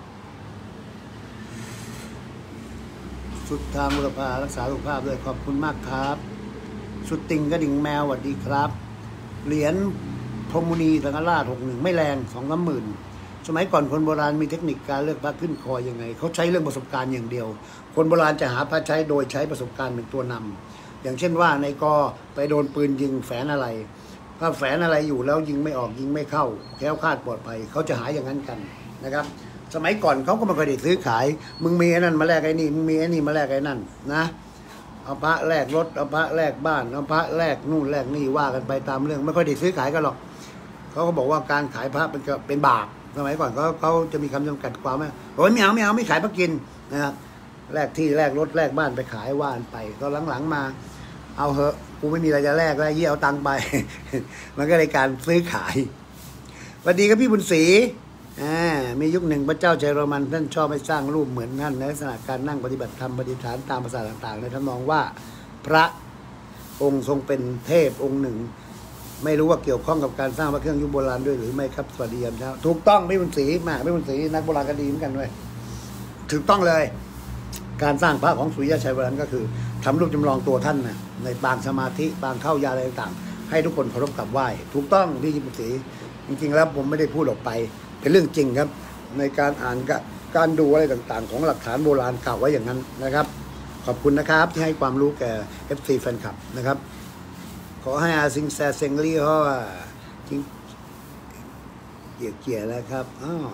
A: สุดทางบุรพารักษาสุขภาพด้วยขอบคุณมากครับสุดติ่งกระดิ่งแมวสวัสดีครับเหรียญพรหมุนีสังฆราช61ไม่แรง2-3 หมื่นสมัยก่อนคนโบราณมีเทคนิคการเลือกพระขึ้นคอยังไงเขาใช้เรื่องประสบการณ์อย่างเดียวคนโบราณจะหาพระใช้โดยใช้ประสบการณ์เป็นตัวนำอย่างเช่นว่าในกอไปโดนปืนยิงแฝงอะไรถ้าแฝงอะไรอยู่แล้วยิงไม่ออกยิงไม่เข้าแคล้วคลาดปลอดภัยเขาจะหาอย่างนั้นกันนะครับสมัยก่อนเขาก็ไม่เคยได้ซื้อขายมึงมีไอ้นั่นมาแลกไอ้นี่มึงมีไอ้นี่มาแลกไอ้นั่นนะเอาพระแลกรถเอาพระแลกบ้านเอาพระแลกนู่นแลกนี่ว่ากันไปตามเรื่องไม่ค่อยได้ซื้อขายกันหรอกเขาก็บอกว่าการขายพระเป็นบาปสมัยก่อนเขาจะมีคำจำกัดความว่าโอ้ยไม่เอาไม่ขายพระกินนะครับแลกที่แลกรถแลกบ้านไปขายว่านไปตอนหลังๆมาเอาเหอะกูไม่มีอะไรจะแลกแล้วเอาตังค์ไป มันก็เลยการซื้อขายสวัสดีครับพี่บุญศรีมียุคหนึ่งพระเจ้าชัยโรมันท่านชอบให้สร้างรูปเหมือนท่านในลักษณะการนั่งปฏิบัติธรรมปฏิฐานตามภาษาต่างๆในทำนองว่าพระองค์ทรงเป็นเทพองค์หนึ่งไม่รู้ว่าเกี่ยวข้องกับการสร้างพระเครื่องยุคโบราณด้วยหรือไม่ครับสวัสดีครับถูกต้องพี่บุญศรีพี่บุญศรีนักโบราณคดีเหมือนกันด้วยถูกต้องเลยการสร้างพระของสุริยะชัยโบราณก็คือทำรูปจำลองตัวท่านนะในปางสมาธิปางเข้ายาอะไรต่างๆให้ทุกคนเคารพกราบไหว้ถูกต้องที่บุญศรีจริงๆแล้วผมไม่ได้พูดออกไปเป็นเรื่องจริงครับในการอ่านการดูอะไรต่างๆของหลักฐานโบราณกล่าวไว้อย่างนั้นนะครับขอบคุณนะครับที่ให้ความรู้แก่ FC แฟนคลับนะครับขอให้อาซิงแซเซงลี่เขาจริงเกี่ยแล้วครับ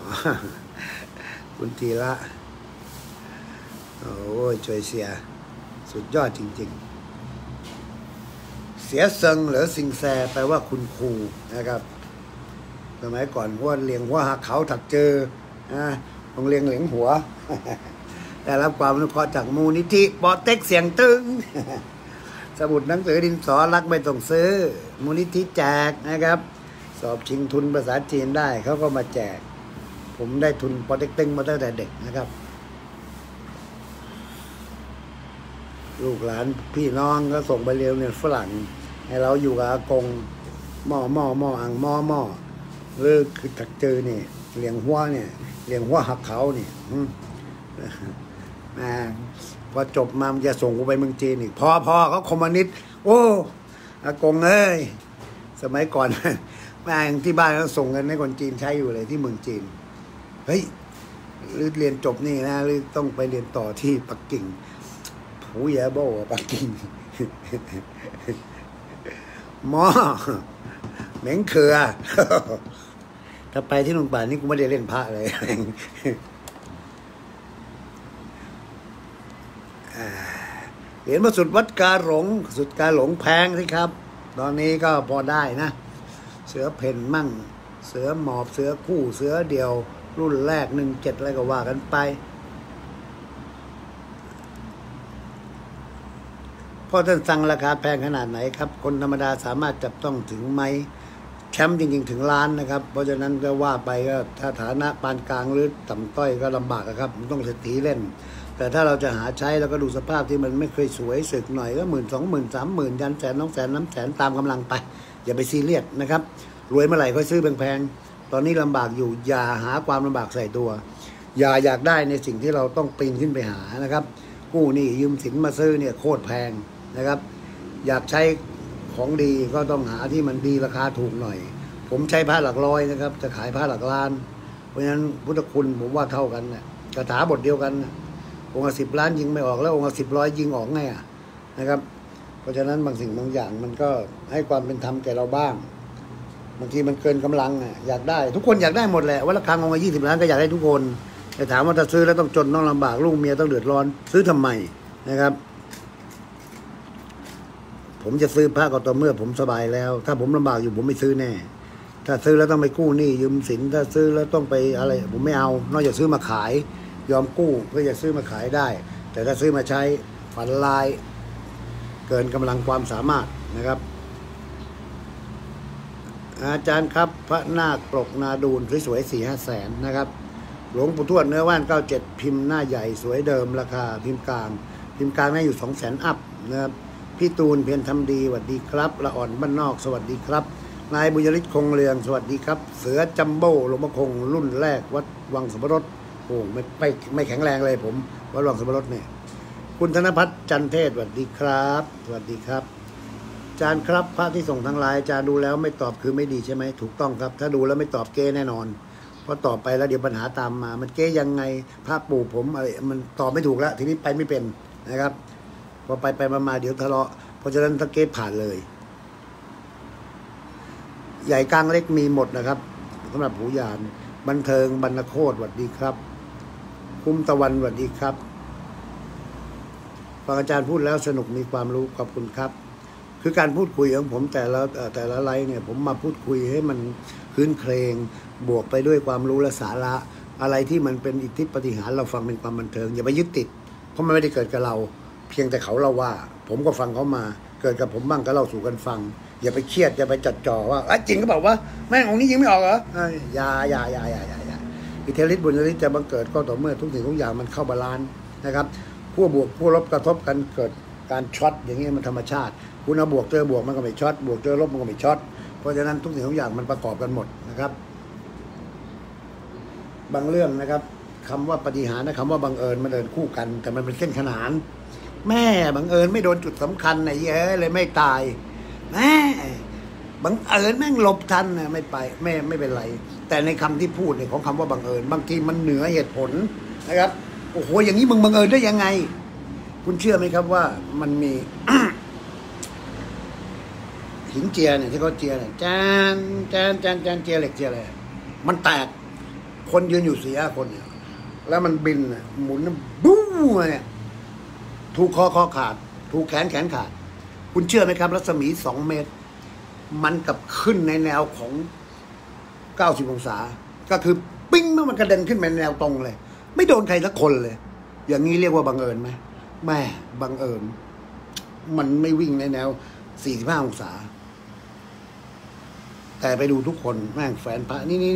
A: คุณทีละโอ้ยช่วยเสียสุดยอดจริงๆเสียเซิงหรือซิงแซแปลว่าคุณครูนะครับสมัยก่อนพวกเลี้ยงหัวหักเขาถักเจอโรงเรียนเหลียงหัวได้รับความอนุเคราะห์จากมูลนิธิปอเต็กเสียงตึงสมุดหนังสือดินสอรักไม่ต้องซื้อมูลนิธิแจกนะครับสอบชิงทุนภาษาจีนได้เขาก็มาแจกผมได้ทุนปอเต็กตึงมาตั้งแต่เด็กนะครับลูกหลานพี่น้องก็ส่งไปเรียนฝรั่งให้เราอยู่กับอากงหม้ออ่างหม้อหรือคือถักเจอเนี่ยเลี้ยงหัวเนี่ยเลี้ยงหัวหักเขาเนี่ยพอจบมามันจะส่งกูไปเมืองจีนอีกพอเขาคอมมิวนิสต์โอ้อากงเอ้ยสมัยก่อนแม่งที่บ้านเขาส่งเงินให้คนจีนใช้อยู่เลยที่เมืองจีนเฮ้ยหรือเรียนจบนี่นะหรือต้องไปเรียนต่อที่ปักกิ่งหูแย่โบ้ปักกิ่งหม้อเหม็งเขือถ้าไปที่โรงพยาบาลนี่กูไม่ได้เล่นพระเลยเหรียญพระสุดวัดกาหลงสุดกาหลงแพงสิครับตอนนี้ก็พอได้นะเสือเพ่นมั่งเสือหมอบเสือคู่เสือเดียวรุ่นแรก17อะไรก็ว่ากันไปพ่อท่านสั่งราคาแพงขนาดไหนครับคนธรรมดาสามารถจับต้องถึงไหมแชมป์จริงๆถึงล้านนะครับเพราะฉะนั้นก็ว่าไปก็ถ้าฐานะปานกลางหรือต่ำต้อยก็ลำบากครับมันต้องเศรษฐีเล่นแต่ถ้าเราจะหาใช้เราก็ดูสภาพที่มันไม่เคยสวยสึกหน่อยก็10,000 20,000 30,000ยันแสน200,000น้ำแสนตามกำลังไปอย่าไปซีเรียสนะครับรวยเมื่อไหร่ค่อยซื้อแพงๆตอนนี้ลำบากอยู่อย่าหาความลำบากใส่ตัวอย่าอยากได้ในสิ่งที่เราต้องปีนขึ้นไปหานะครับกู้หนี้ยืมสินมาซื้อเนี่ยโคตรแพงนะครับอยากใช้ของดีก็ต้องหาที่มันดีราคาถูกหน่อยผมใช้ผ้าหลักร้อยนะครับจะขายผ้าหลักล้านเพราะฉะนั้นพุทธคุณผมว่าเท่ากันนะคาถาบทเดียวกันนะองค์ละ10 ล้านยิงไม่ออกแล้วองค์ละ10 100ยิงออกไงนะครับเพราะฉะนั้นบางสิ่งบางอย่างมันก็ให้ความเป็นธรรมแก่เราบ้างบางทีมันเกินกำลังอยากได้ทุกคนอยากได้หมดแหละว่าราคาองค์ละ20 ล้านก็อยากได้ทุกคนแต่ถามว่าถ้าซื้อแล้วต้องจนต้องลำบากลูกเมียต้องเดือดร้อนซื้อทำไมนะครับผมจะซื้อพระก็ต่อเมื่อผมสบายแล้วถ้าผมลำบากอยู่ผมไม่ซื้อแน่ถ้าซื้อแล้วต้องไปกู้หนี้ยืมสินถ้าซื้อแล้วต้องไปอะไรผมไม่เอานอกจากซื้อมาขายยอมกู้เพื่อจะซื้อมาขายได้แต่ถ้าซื้อมาใช้ฝันลายเกินกำลังความสามารถนะครับอาจารย์ครับพระนาคปลกนาดูลสวยๆ4-5 แสนนะครับหลวงปู่ทวดเนื้อว่าน97พิมพ์หน้าใหญ่สวยเดิมราคาพิมพ์กลางน่าอยู่200,000 อัพนะครับพี่ตูนเพียรทำดีสวัสดีครับละอ่อนบ้านนอกสวัสดีครับนายบุญยฤทธิ์คงเรืองสวัสดีครับเสือจัมโบ้หลวงพ่อคงรุ่นแรกวัดวังสมรสโอ้ไม่แข็งแรงเลยผมวัดวังสมรสเนี่ยคุณธนพัฒน์จันเทศสวัสดีครับสวัสดีครับอาจารย์ครับพระที่ส่งทางไลน์อาจารย์ดูแล้วไม่ตอบคือไม่ดีใช่ไหมถูกต้องครับถ้าดูแล้วไม่ตอบเก้แน่นอนเพราะตอบไปแล้วเดี๋ยวปัญหาตามมามันเก้ยังไงพระปู่ผมอะไรมันตอบไม่ถูกแล้วทีนี้ไปไม่เป็นนะครับพอไปมาเดี๋ยวทะเลาะเพราะฉะนั้นถ้าเก้ผ่านเลยใหญ่กลางเล็กมีหมดนะครับสำหรับหูยานบันเทิงบรรณโคตรสวัสดีครับคุ้มตะวันสวัสดีครับฟังอาจารย์พูดแล้วสนุกมีความรู้ขอบคุณครับคือการพูดคุยของผมแต่ละไลฟ์เนี่ยผมมาพูดคุยให้มันคืนเครงบวกไปด้วยความรู้และสาระอะไรที่มันเป็นอิทธิปาฏิหาริย์เราฟังเป็นความบันเทิงอย่าไปยึดติดเพราะมันไม่ได้เกิดกับเราเพียงแต่เขาเล่าว่าผมก็ฟังเขามาเกิดกับผมบ้างก็เล่าสู่กันฟังอย่าไปเครียดอย่าไปจัดจ่อว่าจริงก็บอกว่าแม่งองค์นี้ยิงไม่ออกเหรออย่าอิทธิฤทธิ์บุญฤทธิ์จะบังเกิดก็ต่อเมื่อทุกสิ่งทุกอย่างมันเข้าบาลานซ์นะครับขั้วบวกขั้วลบกระทบกันเกิดการช็อตอย่างนี้มันธรรมชาติคุณเอาบวกเจอบวกมันก็ไม่ช็อตบวกเจอลบมันก็ไม่ช็อตเพราะฉะนั้นทุกสิ่งทุกอย่างมันประกอบกันหมดนะครับบางเรื่องนะครับคำว่าปาฏิหาริย์นะคำว่าบังเอิญมันเดินคู่กันแต่มันเป็นเส้นขนานแม่บังเอิญไม่โดนจุดสำคัญไหนเยอะเลยไม่ตายแม่บังเอิญแม่งหลบทันนะไม่ไปไม่เป็นไรแต่ในคำที่พูดเนี่ยของคำว่าบังเอิญบางทีมันเหนือเหตุผลนะครับโอ้โหอย่างนี้มึงบังเอิญได้ยังไงคุณเชื่อไหมครับว่ามันมี หินเจียเนี่ยที่เขาเจียเนี่ยจานเจียเหล็กเจียอะไรมันแตกคนยืนอยู่4-5 คนเนี่ยแล้วมันบินหมุนบู๊เนี่ยถูกคอขาดถูกแขนขาดคุณเชื่อไหมครับรัศมี2 เมตรมันกับขึ้นในแนวของ90 องศาก็คือปิ้งมันกระเด็นขึ้นไปแนวตรงเลยไม่โดนใครสักคนเลยอย่างนี้เรียกว่าบังเอิญไหมแม่บังเอิญมันไม่วิ่งในแนว45 องศาแต่ไปดูทุกคนแม่งแฟนพระนี่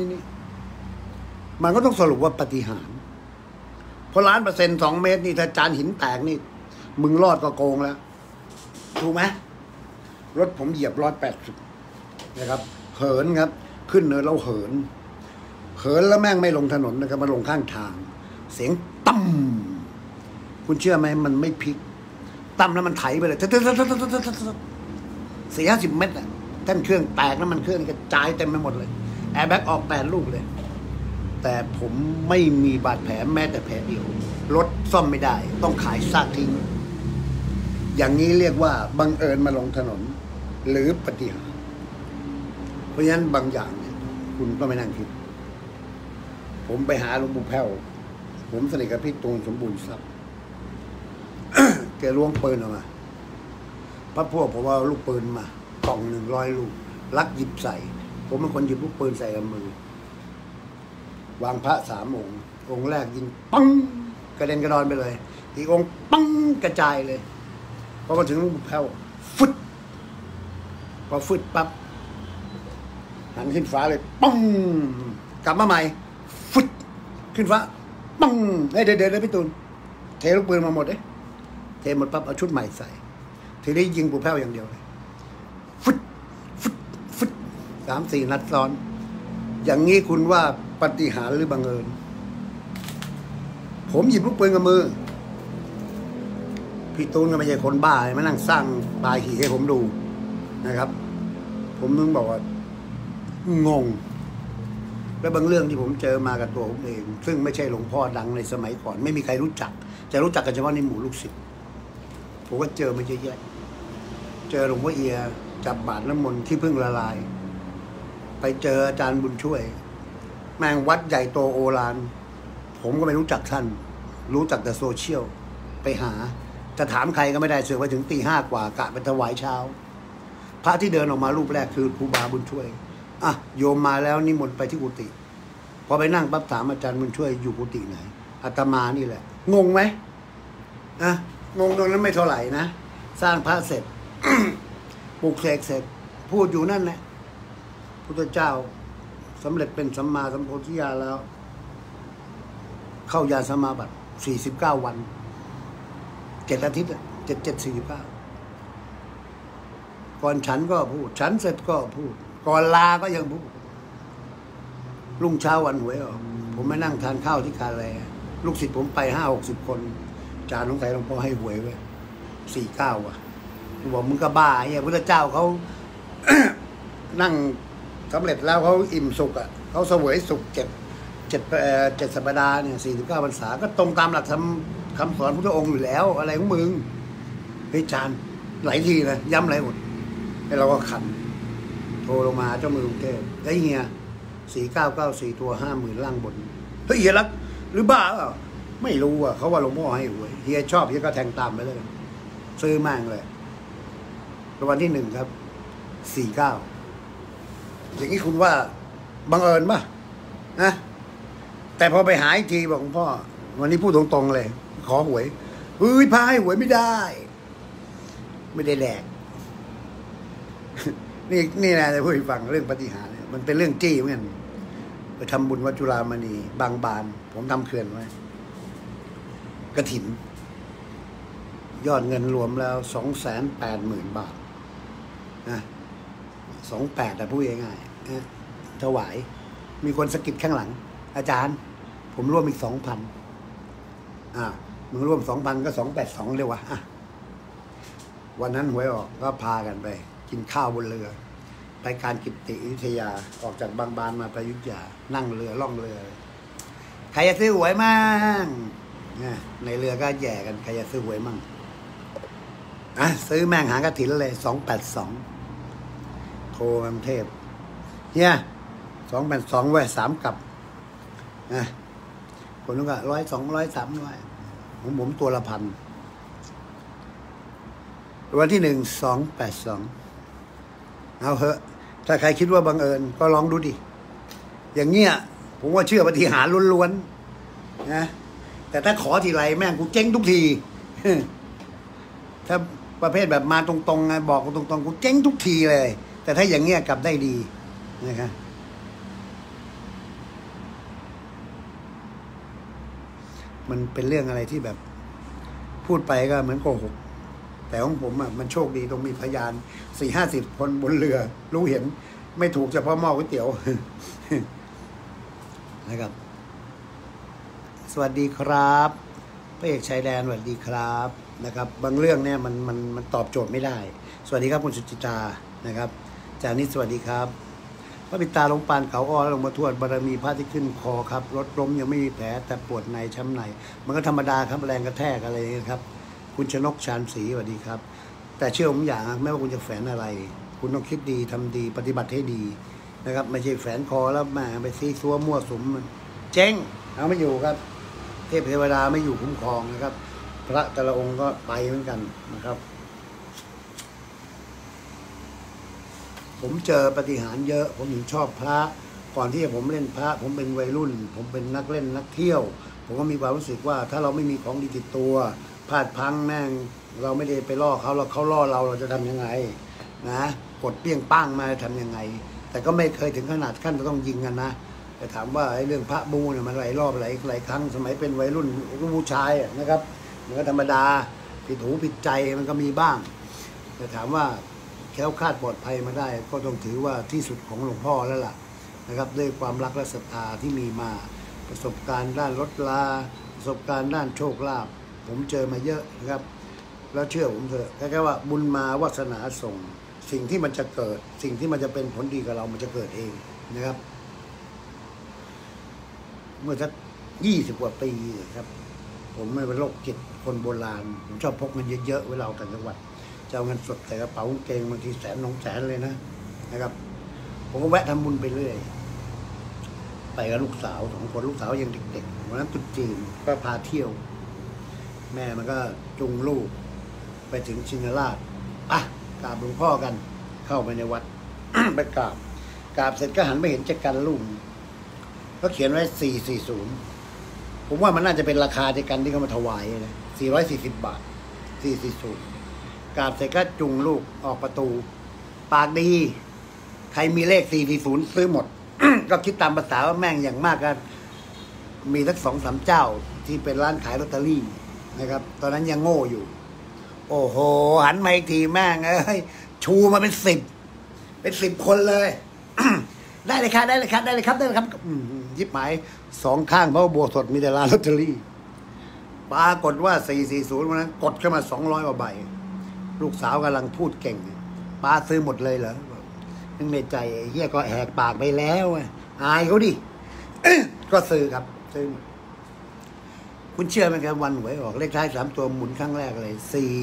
A: มันก็ต้องสรุปว่าปาฏิหาริย์เพราะ1,000,000% 2 เมตรนี่ถ้าจานหินแตกนี่มึงรอดก็โกงแล้วถูกไหมรถผมเหยียบ180นะครับเหินครับขึ้นเนินเราเหินแล้วแม่งไม่ลงถนนนะครับมาลงข้างทางเสียงตั้มคุณเชื่อไหมมันไม่พลิกตั้มแล้วมันไถไปเลย40-50 เมตรอ่ะแท่นเครื่องแตกน้ำมันเครื่องกระจายเต็มไปหมดเลยแอร์แบ็กออก8 ลูกเลยแต่ผมไม่มีบาดแผลแม้แต่แผลเดียวรถซ่อมไม่ได้ต้องขายซากทิ้งอย่างนี้เรียกว่าบังเอิญมาลงถนนหรือปาฏิหาริย์เพราะฉะนั้นบางอย่างเนี่ยคุณก็ไม่นั่งคิดผมไปหาหลวงปู่แพ้วผมสนิทกับพี่ตูนสมบูรณ์ทรัพย์ แกล้วงปืนออกมาพระพวกผมว่าลูกปืนมากล่อง100 ลูกลักหยิบใส่ผมเป็นคนหยิบลูกปืนใส่กับมือวางพระ3 องค์องค์แรกยิงปังกระเด็นกระดอนไปเลยอีกองค์ปังกระจายเลยพอมาถึงหลวงปู่แพ้วฟึดพอฟึดปั๊บหันขึ้นฟ้าเลยปังกลับมาใหม่ฟึดขึ้นฟ้าปังเดี๋ยวพี่ตูนเทลูกปืนมาหมดเลยเทหมดปั๊บเอาชุดใหม่ใส่ทีนี้ยิงปู่แพ้วอย่างเดียวเลยฟึด3-4 นัดซ้อนอย่างนี้คุณว่าปาฏิหาริย์หรือบังเอิญผมหยิบลูกปืนกับมือพี่ตูนก็ไม่ใช่คนบ้ามานั่งสร้างปลายหีให้ผมดูนะครับผมนึกบอกว่างงและบางเรื่องที่ผมเจอมากับตัวผมเองซึ่งไม่ใช่หลวงพ่อดังในสมัยก่อนไม่มีใครรู้จักจะรู้จักกันเฉพาะในหมู่ลูกศิษย์ผมก็เจอมาเยอะแยะเจอหลวงพ่อเอียจับบาตรน้ำมนต์ที่เพิ่งละลายไปเจออาจารย์บุญช่วยแม่งวัดใหญ่โตโอฬารผมก็ไม่รู้จักท่านรู้จักแต่โซเชียลไปหาจะถามใครก็ไม่ได้เสือกไปถึงตี 5 กว่ากะไปถวายเช้าพระที่เดินออกมารูปแรกคือครูบาบุญช่วยอ่ะโยมมาแล้วนิมนต์ไปที่กุฏิพอไปนั่งปั๊บถามอาจารย์บุญช่วยอยู่กุฏิไหนอาตมานี่แหละงงไหมนะงงตรงนั้นไม่เท่าไหร่นะสร้างพระเสร็จ ปลูกเสกเสร็จพูดอยู่นั่นแหละพุทธเจ้าสำเร็จเป็นสัมมาสัมโพธิญาณแล้วเข้ายานสมาบัติ49 วัน7 อาทิตย์7 49ก่อนฉันก็พูดฉันเสร็จก็พูดก่อนลาก็ยังพูดรุ่งเช้าวันหวยออกผมไม่นั่งทานข้าวที่คาแลลูกศิษย์ผมไป50-60 คนจานหลวงไตหลวงพ่อให้หวยไว้49ว่ะบอกมึงก็บ้าไอ้พุทธเจ้าเขา นั่งสำเร็จแล้วเขาอิ่มสุขอ่ะเขาเสวยสุข7 สัปดาห์เนี่ย49 พรรษาก็ตรงตามหลักคำสอนพุทธองค์อยู่แล้วอะไรของมึงเฮ้ยจานหลายทีนะย้ำหลายหมดให้เราก็ขันโทรลงมาเจ้ามือกรุงเทพไอ้เฮีย4994 ตัว 50,000 ล่างบนเฮ้ยเฮียรักหรือบ้าเปล่าไม่รู้อ่ะเขาว่าหลวงพ่อให้หวยเฮียชอบเฮียก็แทงตามไปเลยซื้อมั่งเลยรางวัลที่ 1ครับ49อย่างนี้คุณว่าบังเอิญป่ะนะแต่พอไปหาอีกทีบอกหลวงพ่อวันนี้พูดตรงๆเลยขอหวยเฮ้ยพาให้หวยไม่ได้แดก นี่นะจะพูดให้ฟังเรื่องปาฏิหาริย์เนี่ยมันเป็นเรื่องจี้เหมือนกันไปทำบุญวัดจุฬามณีบางบานผมทำเขื่อนไว้กฐินยอดเงินรวมแล้ว280,000 บาทนะ28แต่พูดง่ายๆนะถวายมีคนสะกิดข้างหลังอาจารย์ผมร่วมอีก 2,000มึงร่วม 2,000 ก็282เลยว่ะวันนั้นหวยออกก็พากันไปกินข้าวบนเรือไปการกิตติอยุธยาออกจากบางบานมาไปอยุธยานั่งเรือล่องเรือใครจะซื้อหวยมั่งในเรือก็แย่กันใครจะซื้อหวยมั่งซื้อแม่งหางกระถินเลย282โทรกรุงเทพเนี่ย282ไว้3กับคนนู้นก็100 200 300ผมตัวละ1,000วันที่282เอาเหอะถ้าใครคิดว่าบังเอิญก็ลองดูดิอย่างเงี้ยผมว่าเชื่อปฏิหารย์ล้วนๆนะแต่ถ้าขอทีไรแม่งกูเจ๊งทุกทีถ้าประเภทแบบมาตรงๆไงบอกตรงๆกูเจ๊งทุกทีเลยแต่ถ้าอย่างเงี้ยกลับได้ดีนะครับมันเป็นเรื่องอะไรที่แบบพูดไปก็เหมือนโกหกแต่ของผมมันโชคดีตรงมีพยาน 40-50 คนบนเรือรู้เห็นไม่ถูกเฉพาะหม้อก๋วยเตี๋ยวนะครับสวัสดีครับพระเอกชายแดนสวัสดีครับนะครับบางเรื่องเนี่ยมันตอบโจทย์ไม่ได้สวัสดีครับคุณสุจิตานะครับจากนี้สวัสดีครับพระปิตาลงปานเขาอ้อแล้วลงมาทวดบารมีพระที่ขึ้นคอครับรถล้มยังไม่มีแผลแต่ปวดในช้ำในมันก็ธรรมดาครับแรงกระแทกอะไรครับคุณชนกชานศรีสวัสดีครับแต่เชื่อผมอย่างไม่ว่าคุณจะแฝงอะไรคุณต้องคิดดีทำดีปฏิบัติให้ดีนะครับไม่ใช่แฝงคอแล้วมาไปซีซัวมั่วสุมเจ๊งเอาไม่อยู่ครับเทพเทวดาไม่อยู่คุ้มครองนะครับพระแต่ละองค์ก็ไปเหมือนกันนะครับผมเจอปฏิหารย์เยอะผมถึงชอบพระก่อนที่ผมเล่นพระผมเป็นวัยรุ่นผมเป็นนักเล่นนักเที่ยวผมก็มีความรู้สึกว่าถ้าเราไม่มีของดีติดตัวพลาดพังแม่งเราไม่ได้ไปล่อเขาแล้วเขาล่อเราจะทำยังไงนะกดเปี้ยงป้างมาทำยังไงแต่ก็ไม่เคยถึงขนาดขั้นต้องยิงกันนะแต่ถามว่าไอ้เรื่องพระบูเนี่ยมันหลายรอบหลายครั้งสมัยเป็นวัยรุ่นผู้ชายนะครับมันก็ธรรมดาผิดหูผิดใจมันก็มีบ้างแต่ถามว่าแคล้วคลาดปลอดภัยมาได้ก็ต้องถือว่าที่สุดของหลวงพ่อแล้วล่ะนะครับด้วยความรักและศรัทธาที่มีมาประสบการณ์ด้านรถลาประสบการณ์ด้านโชคลาภผมเจอมาเยอะนะครับแล้วเชื่อผมเถอะแค่ว่าบุญมาวาสนาส่งสิ่งที่มันจะเกิดสิ่งที่มันจะเป็นผลดีกับเรามันจะเกิดเองนะครับเมื่อสัก20 กว่าปีครับผมไม่เป็นโรคจิตคนโบราณผมชอบพกเงินเยอะๆเวลาออกต่างจังหวัดจะเอาเงินสดใส่กระเป๋าเกงบางที100,000-200,000เลยนะครับผมก็แวะทำบุญไปเรื่อยไปกับลูกสาว2 คนลูกสาวยังเด็กๆวันนั้นตุ๊จีนก็พาเที่ยวแม่มันก็จุงลูกไปถึงชินราชกราบหลวงพ่อกันเข้าไปในวัด ไปกราบเสร็จก็หันไปเห็นจักรันลูกก็เขียนไว้440ผมว่ามันน่าจะเป็นราคาจักรันที่เขามาถวายนะ440 บาท440กราบเสร็จก็จุงลูกออกประตูปากดีใครมีเลข440ซื้อหมด ก็คิดตามภาษาว่าแม่งอย่างมากก็มีสัก2-3 เจ้าที่เป็นร้านขายลอตเตอรี่นะครับตอนนั้นยังโง่อยู่โอ้โหหันมาอีกทีแม่งชูมาเป็น10คนเลย ได้เลยครับยิบหมาย2 ข้างเพราะบัวสดมีแต่ร้านลอตเตอรี่ปรากฏว่า440วันนั้นกดเข้ามา200 กว่าใบลูกสาวกำลังพูดเก่งป้าซื้อหมดเลยเหรอนึกในใจเฮียก็แหกปากไปแล้วอายเขาดิ ก็ซื้อครับซื้อคุณเชื่อไหมครับวันหวยออกเลขท้าย3 ตัวหมุนครั้งแรกเลย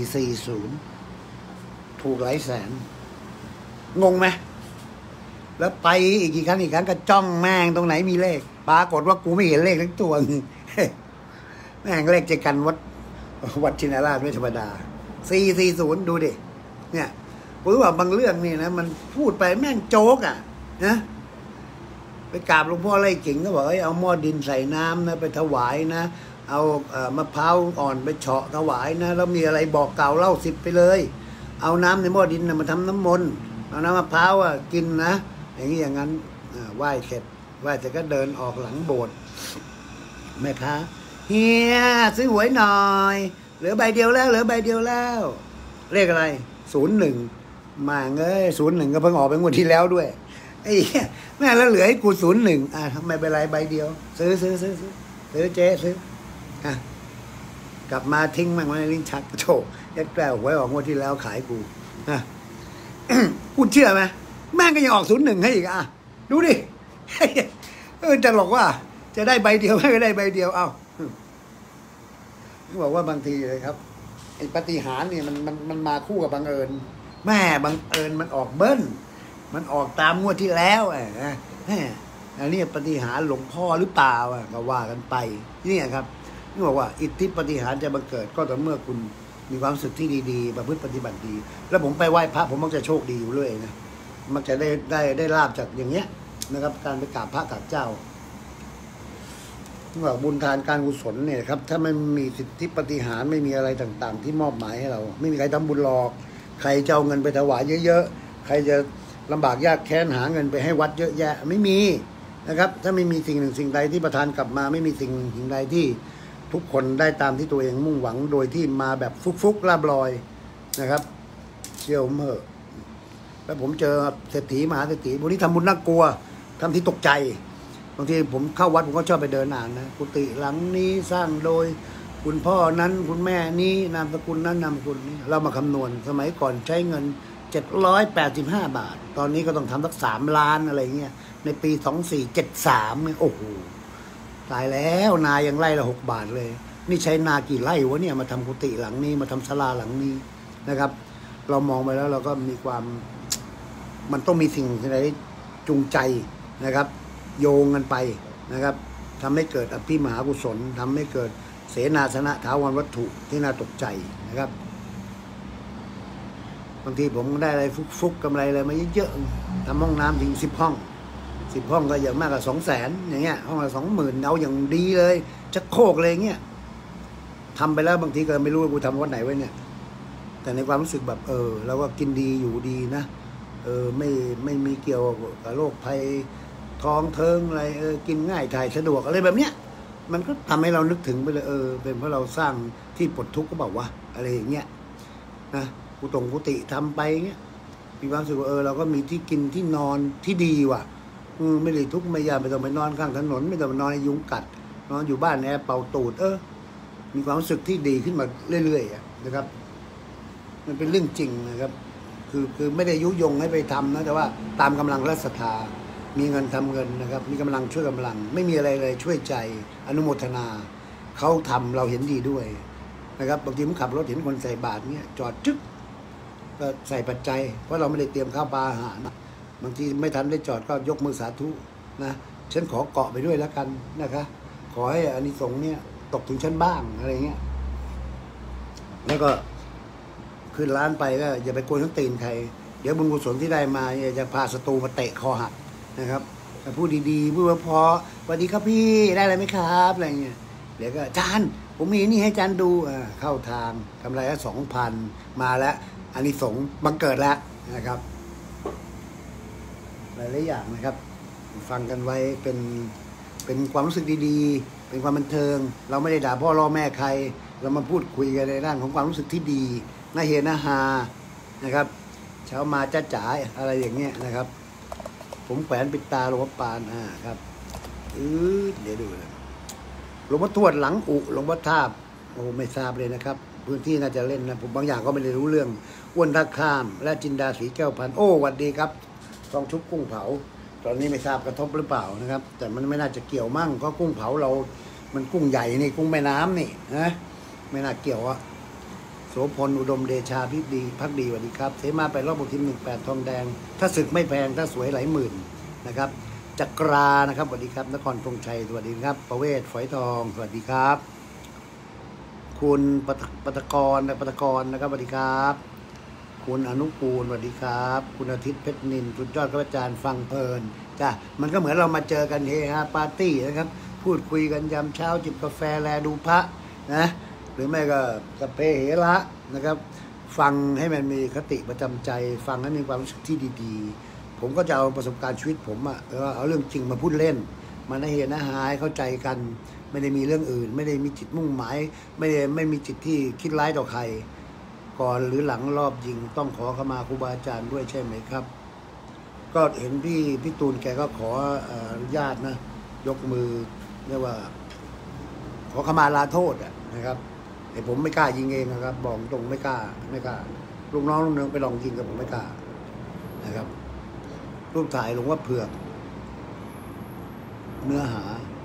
A: 440ถูกหลายแสนงงไหมแล้วไปอีกกี่ครั้งก็จ้องแม่งตรงไหนมีเลขปรากฏว่ากูไม่เห็นเลขทั้งตัว แม่งเลขเจกันวัดชินราชไม่ธรรมดา440ดูดิเนี่ยผมว่าบางเรื่องนี่นะมันพูดไปแม่งโจ๊กนะไปกราบหลวงพ่อไร่กิ่งก็บอกเอาหม้อดินใส่น้ำนะไปถวายนะเอามะพร้าวอ่อนไปเฉาะถวายนะแล้วมีอะไรบอกกล่าวเล่า10ไปเลยเอาน้ำในหม้อดินมาทำน้ำมนต์เอาน้ำมะพร้าวกินนะอย่างนี้อย่างนั้นไหว้เสร็จก็เดินออกหลังโบสถ์แม่ค้าเฮียซื้อหวยหน่อยเหลือใบเดียวแล้วเลขอะไร01มาเอ้ย01ก็เพิ่งออกไปงวดที่แล้วด้วยไอ้แม่แล้วเหลือให้กู01ทำไมเป็นไรใบเดียวซื้อเจ๊ซื้อกลับมาทิ้งมันไว้ในลิ้นชักโถยัดแกล้หวยออกงวดที่แล้วขายกูคุณเชื่อไหมแม่งก็ยังออก01ให้อีกอ่ะดูดิจะหลอกว่าจะได้ใบเดียวไม่ได้ใบเดียวเอาบอกว่าบางทีเลยครับไอ้ปาฏิหาริย์เนี่ยมันมาคู่กับบังเอิญแม่บังเอิญมันออกเบิ้ลมันออกตามงวดที่แล้วอันนี้ปาฏิหาริย์หลวงพ่อหรือเปล่าก็ว่ากันไปนี่ครับนี่บอกว่าอิทธิปาฏิหาริย์จะบังเกิดก็ต่อเมื่อคุณมีความรู้สึกที่ดีๆประพฤติปฏิบัติดีแล้วผมไปไหว้พระผมมักจะโชคดีอยู่เรื่อยนะมักจะได้ลาบจากอย่างเงี้ยนะครับการไปกราบพระกราบเจ้าว่าบุญทานการกุศลเนี่ยครับถ้าไม่มีสิทธิปฏิหารไม่มีอะไรต่างๆที่มอบหมายให้เราไม่มีใครทำบุญหรอกใครจะเอาเงินไปถวายเยอะๆใครจะลำบากยากแค้นหาเงินไปให้วัดเยอะแยะไม่มีนะครับถ้าไม่มีสิ่งหนึ่งสิ่งใดที่ประทานกลับมาไม่มีสิ่งหนึ่งสิ่งใดที่ทุกคนได้ตามที่ตัวเองมุ่งหวังโดยที่มาแบบฟุกๆลาบลอยนะครับเชื่อผมเถอะแล้วผมเจอเศรษฐีมหาเศรษฐีพวกนี้ทำบุญน่ากลัวทำที่ตกใจบางทีผมเข้าวัดผมก็ชอบไปเดินอ่านนะกุฏิหลังนี้สร้างโดยคุณพ่อนั้นคุณแม่นี้นามสกุลนั้นนามสกุลนี้เรามาคำนวณสมัยก่อนใช้เงิน785 บาทตอนนี้ก็ต้องทำสัก3 ล้านอะไรเงี้ยในปี2473เนี่ยโอ้โหตายแล้วนายังไร่ละ6 บาทเลยนี่ใช้นากี่ไร่วะเนี่ยมาทำกุฏิหลังนี้มาทำศาลาหลังนี้นะครับเรามองไปแล้วเราก็มีความมันต้องมีสิ่งอะไรจูงใจนะครับโยงกันไปนะครับทำให้เกิดอภิมหากุศลทำให้เกิดเสนาสนะถาวรวัตถุที่น่าตกใจนะครับบางทีผมได้อะไรฟุกๆกำไรอะไรมาเยอะๆทำห้องน้ำถึง10 ห้องก็อย่างมากกว่า200,000อย่างเงี้ยห้องละ20,000เอาอย่างดีเลยจะโคกเลยเงี้ยทำไปแล้วบางทีก็ไม่รู้ว่ากูทำวัดไหนไว้เนี่ยแต่ในความรู้สึกแบบเราก็กินดีอยู่ดีนะไม่มีเกี่ยวกับโรคภัยท้องเทิงอะไรกินง่ายถ่ายสะดวกอะไรแบบเนี้ยมันก็ทำให้เรานึกถึงไปเลยเป็นเพราะเราสร้างที่ปลดทุกข์ก็บอกว่าอะไรอย่างเงี้ยนะกุฏิทำไปเงี้ยมีความรู้สึกว่าเราก็มีที่กินที่นอนที่ดีว่ะไม่ได้ทุกข์ไม่ยากไม่ต้องไปนอนข้างถนนไม่ต้องไปนอนในยุงกัดนอนอยู่บ้านแอร์เป่าตูดมีความรู้สึกที่ดีขึ้นมาเรื่อยๆนะครับมันเป็นเรื่องจริงนะครับคือไม่ได้ยุยงให้ไปทำนะแต่ว่าตามกำลังและศรัทธามีเงินทำเงินนะครับมีกำลังช่วยกำลังไม่มีอะไรเลยช่วยใจอนุโมทนาเขาทำเราเห็นดีด้วยนะครับบางทีผมขับรถเห็นคนใส่บาตรเนี่ยจอดจึ๊กก็ใส่ปัจจัยเพราะเราไม่ได้เตรียมข้าวปลาอาหารบางทีไม่ทันได้จอดก็ยกมือสาธุนะฉันขอเกาะไปด้วยแล้วกันนะคะขอให้อานิสงส์เนี่ยตกถึงฉันบ้างอะไรเงี้ยแล้วก็ขึ้นร้านไปก็อย่าไปกวนทั้งตีนใครเดี๋ยวบุญกุศลที่ได้มาจะพาศัตรูมาเตะคอหักนะครับพูดดีๆพูดเพราะสวัสดีครับพี่ได้อะไรไหมครับอะไรเงี้ยเดี๋ยวก็อาจารย์ผมมีนี่ให้อาจารย์ดูเข้าทางกำไรละ2,000มาแล้วอานิสงส์บังเกิดแล้วนะครับหลายๆอย่างนะครับฟังกันไว้เป็นความรู้สึกดีๆเป็นความบันเทิงเราไม่ได้ด่าพ่อล่อแม่ใครเรามาพูดคุยกันในด้านของความรู้สึกที่ดีน่าเฮน่าฮานะครับเช้ามาจ้าจ๋าอะไรอย่างเงี้ยนะครับผมแขวนปิดตาหลวงพ่อปานครับเดี๋ยวดูนะหลวงพ่อทวดหลังอุหลวงพ่อทาบไม่ทราบเลยนะครับพื้นที่น่าจะเล่นนะผมบางอย่างก็ไม่ได้รู้เรื่องอ้วนท่าข้ามและจินดาสีแก้วพันสวัสดีครับทองชุบกุ้งเผาตอนนี้ไม่ทราบกระทบหรือเปล่านะครับแต่มันไม่น่าจะเกี่ยวมั่งก็กุ้งเผาเรามันกุ้งใหญ่นี่กุ้งแม่น้ำนี่นะไม่น่าเกี่ยวโสพลอุดมเดชาพิดีพักดีสวัสดีครับเสมาไปรอบบุทิม18ทองแดงถ้าศึกไม่แพงถ้าสวยหลายหมื่นนะครับจักรานะครับสวัสดีครับนครธงชัยสวัสดีครับประเวศฝอยทองสวัสดีครับคุณปตกรนะครับสวัสดีครับคุณอนุกูลสวัสดีครับคุณอาทิตย์เพชรนินสุดยอดครับอาจารย์ฟังเพลินจ้ะมันก็เหมือนเรามาเจอกันเฮฮาปาร์ตี้นะครับพูดคุยกันยามเช้าจิบกาแฟแลดูพระนะหรือไม่ก็สเปเหระนะครับฟังให้มันมีคติประจำใจฟังให้มีความรู้สึกที่ดีๆผมก็จะเอาประสบการณ์ชีวิตผมเอาเรื่องจริงมาพูดเล่นมาให้เห็นหายเข้าใจกันไม่ได้มีเรื่องอื่นไม่ได้มีจิตมุ่งหมายไม่มีจิตที่คิดร้ายต่อใครก่อนหรือหลังรอบยิงต้องขอขมาครูบาอาจารย์ด้วยใช่ไหมครับก็เห็นพี่ตูนแกก็ขออนุญาตนะยกมือเรียกว่าขอขมาลาโทษนะครับแต่ผมไม่กล้ายิงเองนะครับบอกตรงไม่กล้าลูกน้องลูกเนืองไปลองยิงกับผมไม่กล้านะครับรูปถ่ายหลวงพ่อเผือกเนื้อหา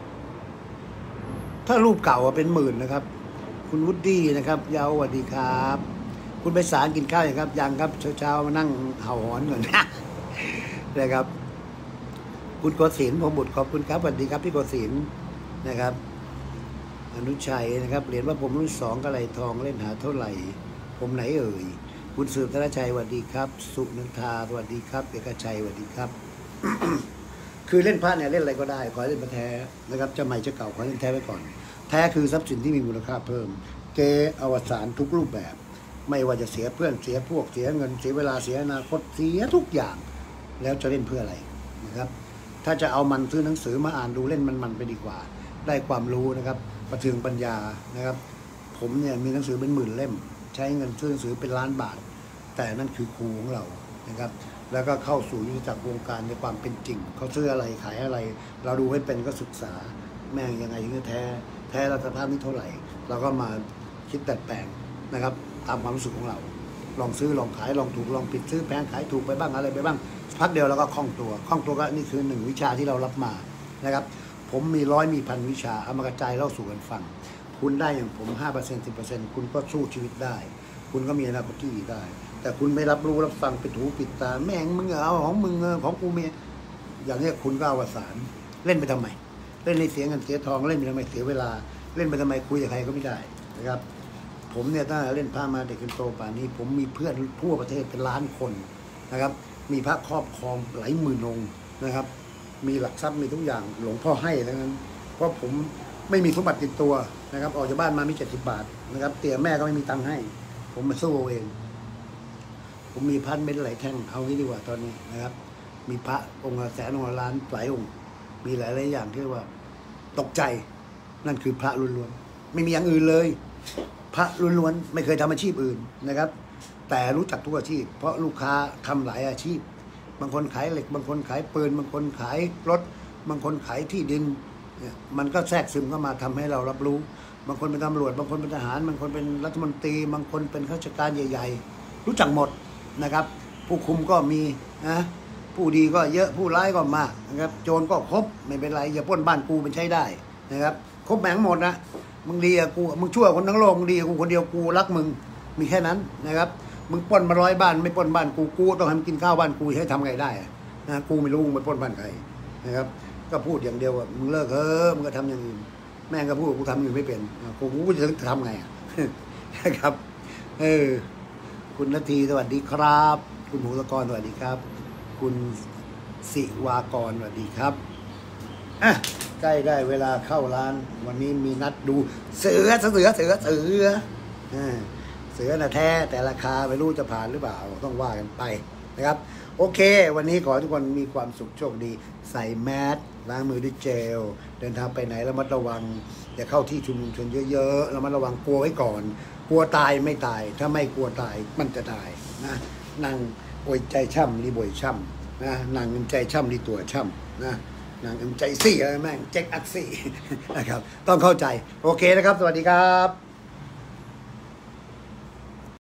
A: ถ้ารูปเก่าเป็นหมื่นนะครับคุณวุฒินะครับยาวสวัสดีครับคุณไปสารกินข้าวอย่างครับยังครับเช้ามานั่งเห่าหอนก่อนนะครับคุณโกศินทร์พงบุตรขอบคุณครับสวัสดีครับพี่โกศินทร์นะครับอนุชัยนะครับเหรียญว่าผมรุ่น2กระไหลทองเล่นหาเท่าไหร่ผมไหนเอ่ยคุณสืบธนชัยสวัสดีครับสุนันทาสวัสดีครับเอกชัยสวัสดีครับ คือเล่นพระเนี่ยเล่นอะไรก็ได้ขอให้เล่นพระแท้นะครับจะใหม่จะเก่าขอเล่นแท้ไว้ก่อนแท้คือทรัพย์สินที่มีมูลค่าเพิ่มเกอวสานทุกรูปแบบไม่ว่าจะเสียเพื่อนเสียพวกเสียเงินเสียเวลาเสียอนาคตเสียทุกอย่างแล้วจะเล่นเพื่ออะไรนะครับถ้าจะเอามันซื้อหนังสือมาอ่านดูเล่นมันไปดีกว่าได้ความรู้นะครับประเทืองปัญญานะครับผมเนี่ยมีหนังสือเป็นหมื่นเล่มใช้เงินซื้อหนังสือเป็นล้านบาทแต่นั่นคือครูของเรานะครับแล้วก็เข้าสู่ยุทธจักรวงการในความเป็นจริงเขาซื้ออะไรขายอะไรเราดูให้เป็นก็ศึกษาแม่งยังไงถึงจะแท้เราสภาพนี้เท่าไหร่เราก็มาคิดดัดแปลงนะครับตามความรู้สึกของเราลองซื้อลองขายลองถูกลองผิดซื้อแพงขายถูกไปบ้างอะไรไปบ้างพักเดียวแล้วก็คล่องตัวก็นี่คือ1วิชาที่เรารับมานะครับผมมี100มี1,000วิชาเอามากระจายเล่าสู่กันฟังคุณได้อย่างผม 5% 10% คุณก็สู้ชีวิตได้คุณก็มีอนาคตที่ดีได้แต่คุณไม่รับรู้รับฟังปิดหูปิดตาแม่งมึงเอาของมึงของกูเมียอย่างนี้คุณก็อวสานเล่นไปทำไมเล่นในเสียเงินเสียทองเล่นไปทำไมเสียเวลาเล่นไปทำไมคุยกับใครก็ไม่ได้นะครับผมเนี่ยตั้งแต่เล่นพระมาเด็กจนโตป่านนี้ผมมีเพื่อนทั่วประเทศเป็นล้านคนนะครับมีพระครอบครองหลายหมื่นองค์นะครับมีหลักทรัพย์มีทุกอย่างหลวงพ่อให้ทั้งนั้นเพราะผมไม่มีสมบัติติดตัวนะครับออกจากบ้านมามี70 บาทนะครับเตี่ยแม่ก็ไม่มีตังค์ให้ผมมาสู้เองผมมีพันเป็นหลายแท่งเอางี้ดีกว่าตอนนี้นะครับมีพระองค์ละแสนองค์ละล้านหลายองค์มีหลายอย่างที่ว่าตกใจนั่นคือพระล้วนๆไม่มีอย่างอื่นเลยพระล้วนๆไม่เคยทำอาชีพอื่นนะครับแต่รู้จักทุกอาชีพเพราะลูกค้าทำหลายอาชีพบางคนขายเหล็กบางคนขายปืนบางคนขายรถบางคนขายที่ดินเนี่ยมันก็แทรกซึมเข้ามาทำให้เรารับรู้บางคนเป็นตำรวจบางคนเป็นทหารบางคนเป็นรัฐมนตรีบางคนเป็นข้าราชการใหญ่ๆรู้จักหมดนะครับผู้คุมก็มีนะผู้ดีก็เยอะผู้ร้ายก็มากนะครับโจรก็ครบไม่เป็นไรอย่าปล้นบ้านกูเป็นใช้ได้นะครับครบแม่งหมดนะมึงดีอะกูมึงชั่วคนทั้งโลกมึงดีกูคนเดียวกูรักมึงมีแค่นั้นนะครับมึงปล้นมา100 บ้านไม่ปล้นบ้านกูต้องให้มึงกินข้าวบ้านกูให้ทำไงได้นะกูไม่รู้มึงไปปล้นบ้านใครนะครับก็พูดอย่างเดียวว่ามึงเลิกมึงก็ทำอย่างอื่นแม่งก็พูดกูทำอย่างอื่นไม่เป็นกูจะทำไงนะครับคุณนาทีสวัสดีครับคุณหมูตะกรสวัสดีครับคุณศิวากรสวัสดีครับใกล้ได้เวลาเข้าร้านวันนี้มีนัดดูเสือน่ะแท้แต่ราคาไม่รู้จะผ่านหรือเปล่าต้องว่ากันไปนะครับโอเควันนี้ขอให้ทุกคนมีความสุขโชคดีใส่แมสล้างมือด้วยเจลเดินทางไปไหนระมัดระวังอย่าเข้าที่ชุมนุมชนเยอะๆระมัดระวังกลัวไว้ก่อนกลัวตายไม่ตายถ้าไม่กลัวตายมันจะตายนะนั่งโอยใจช่ำรีบวยช่ำนะนั่งใจช่ำรีตัวช่ำนะนั่งใจซี่อะไรแม่งเจ๊กอักซี่นะครับต้องเข้าใจโอเคนะครับสวัสดีครับ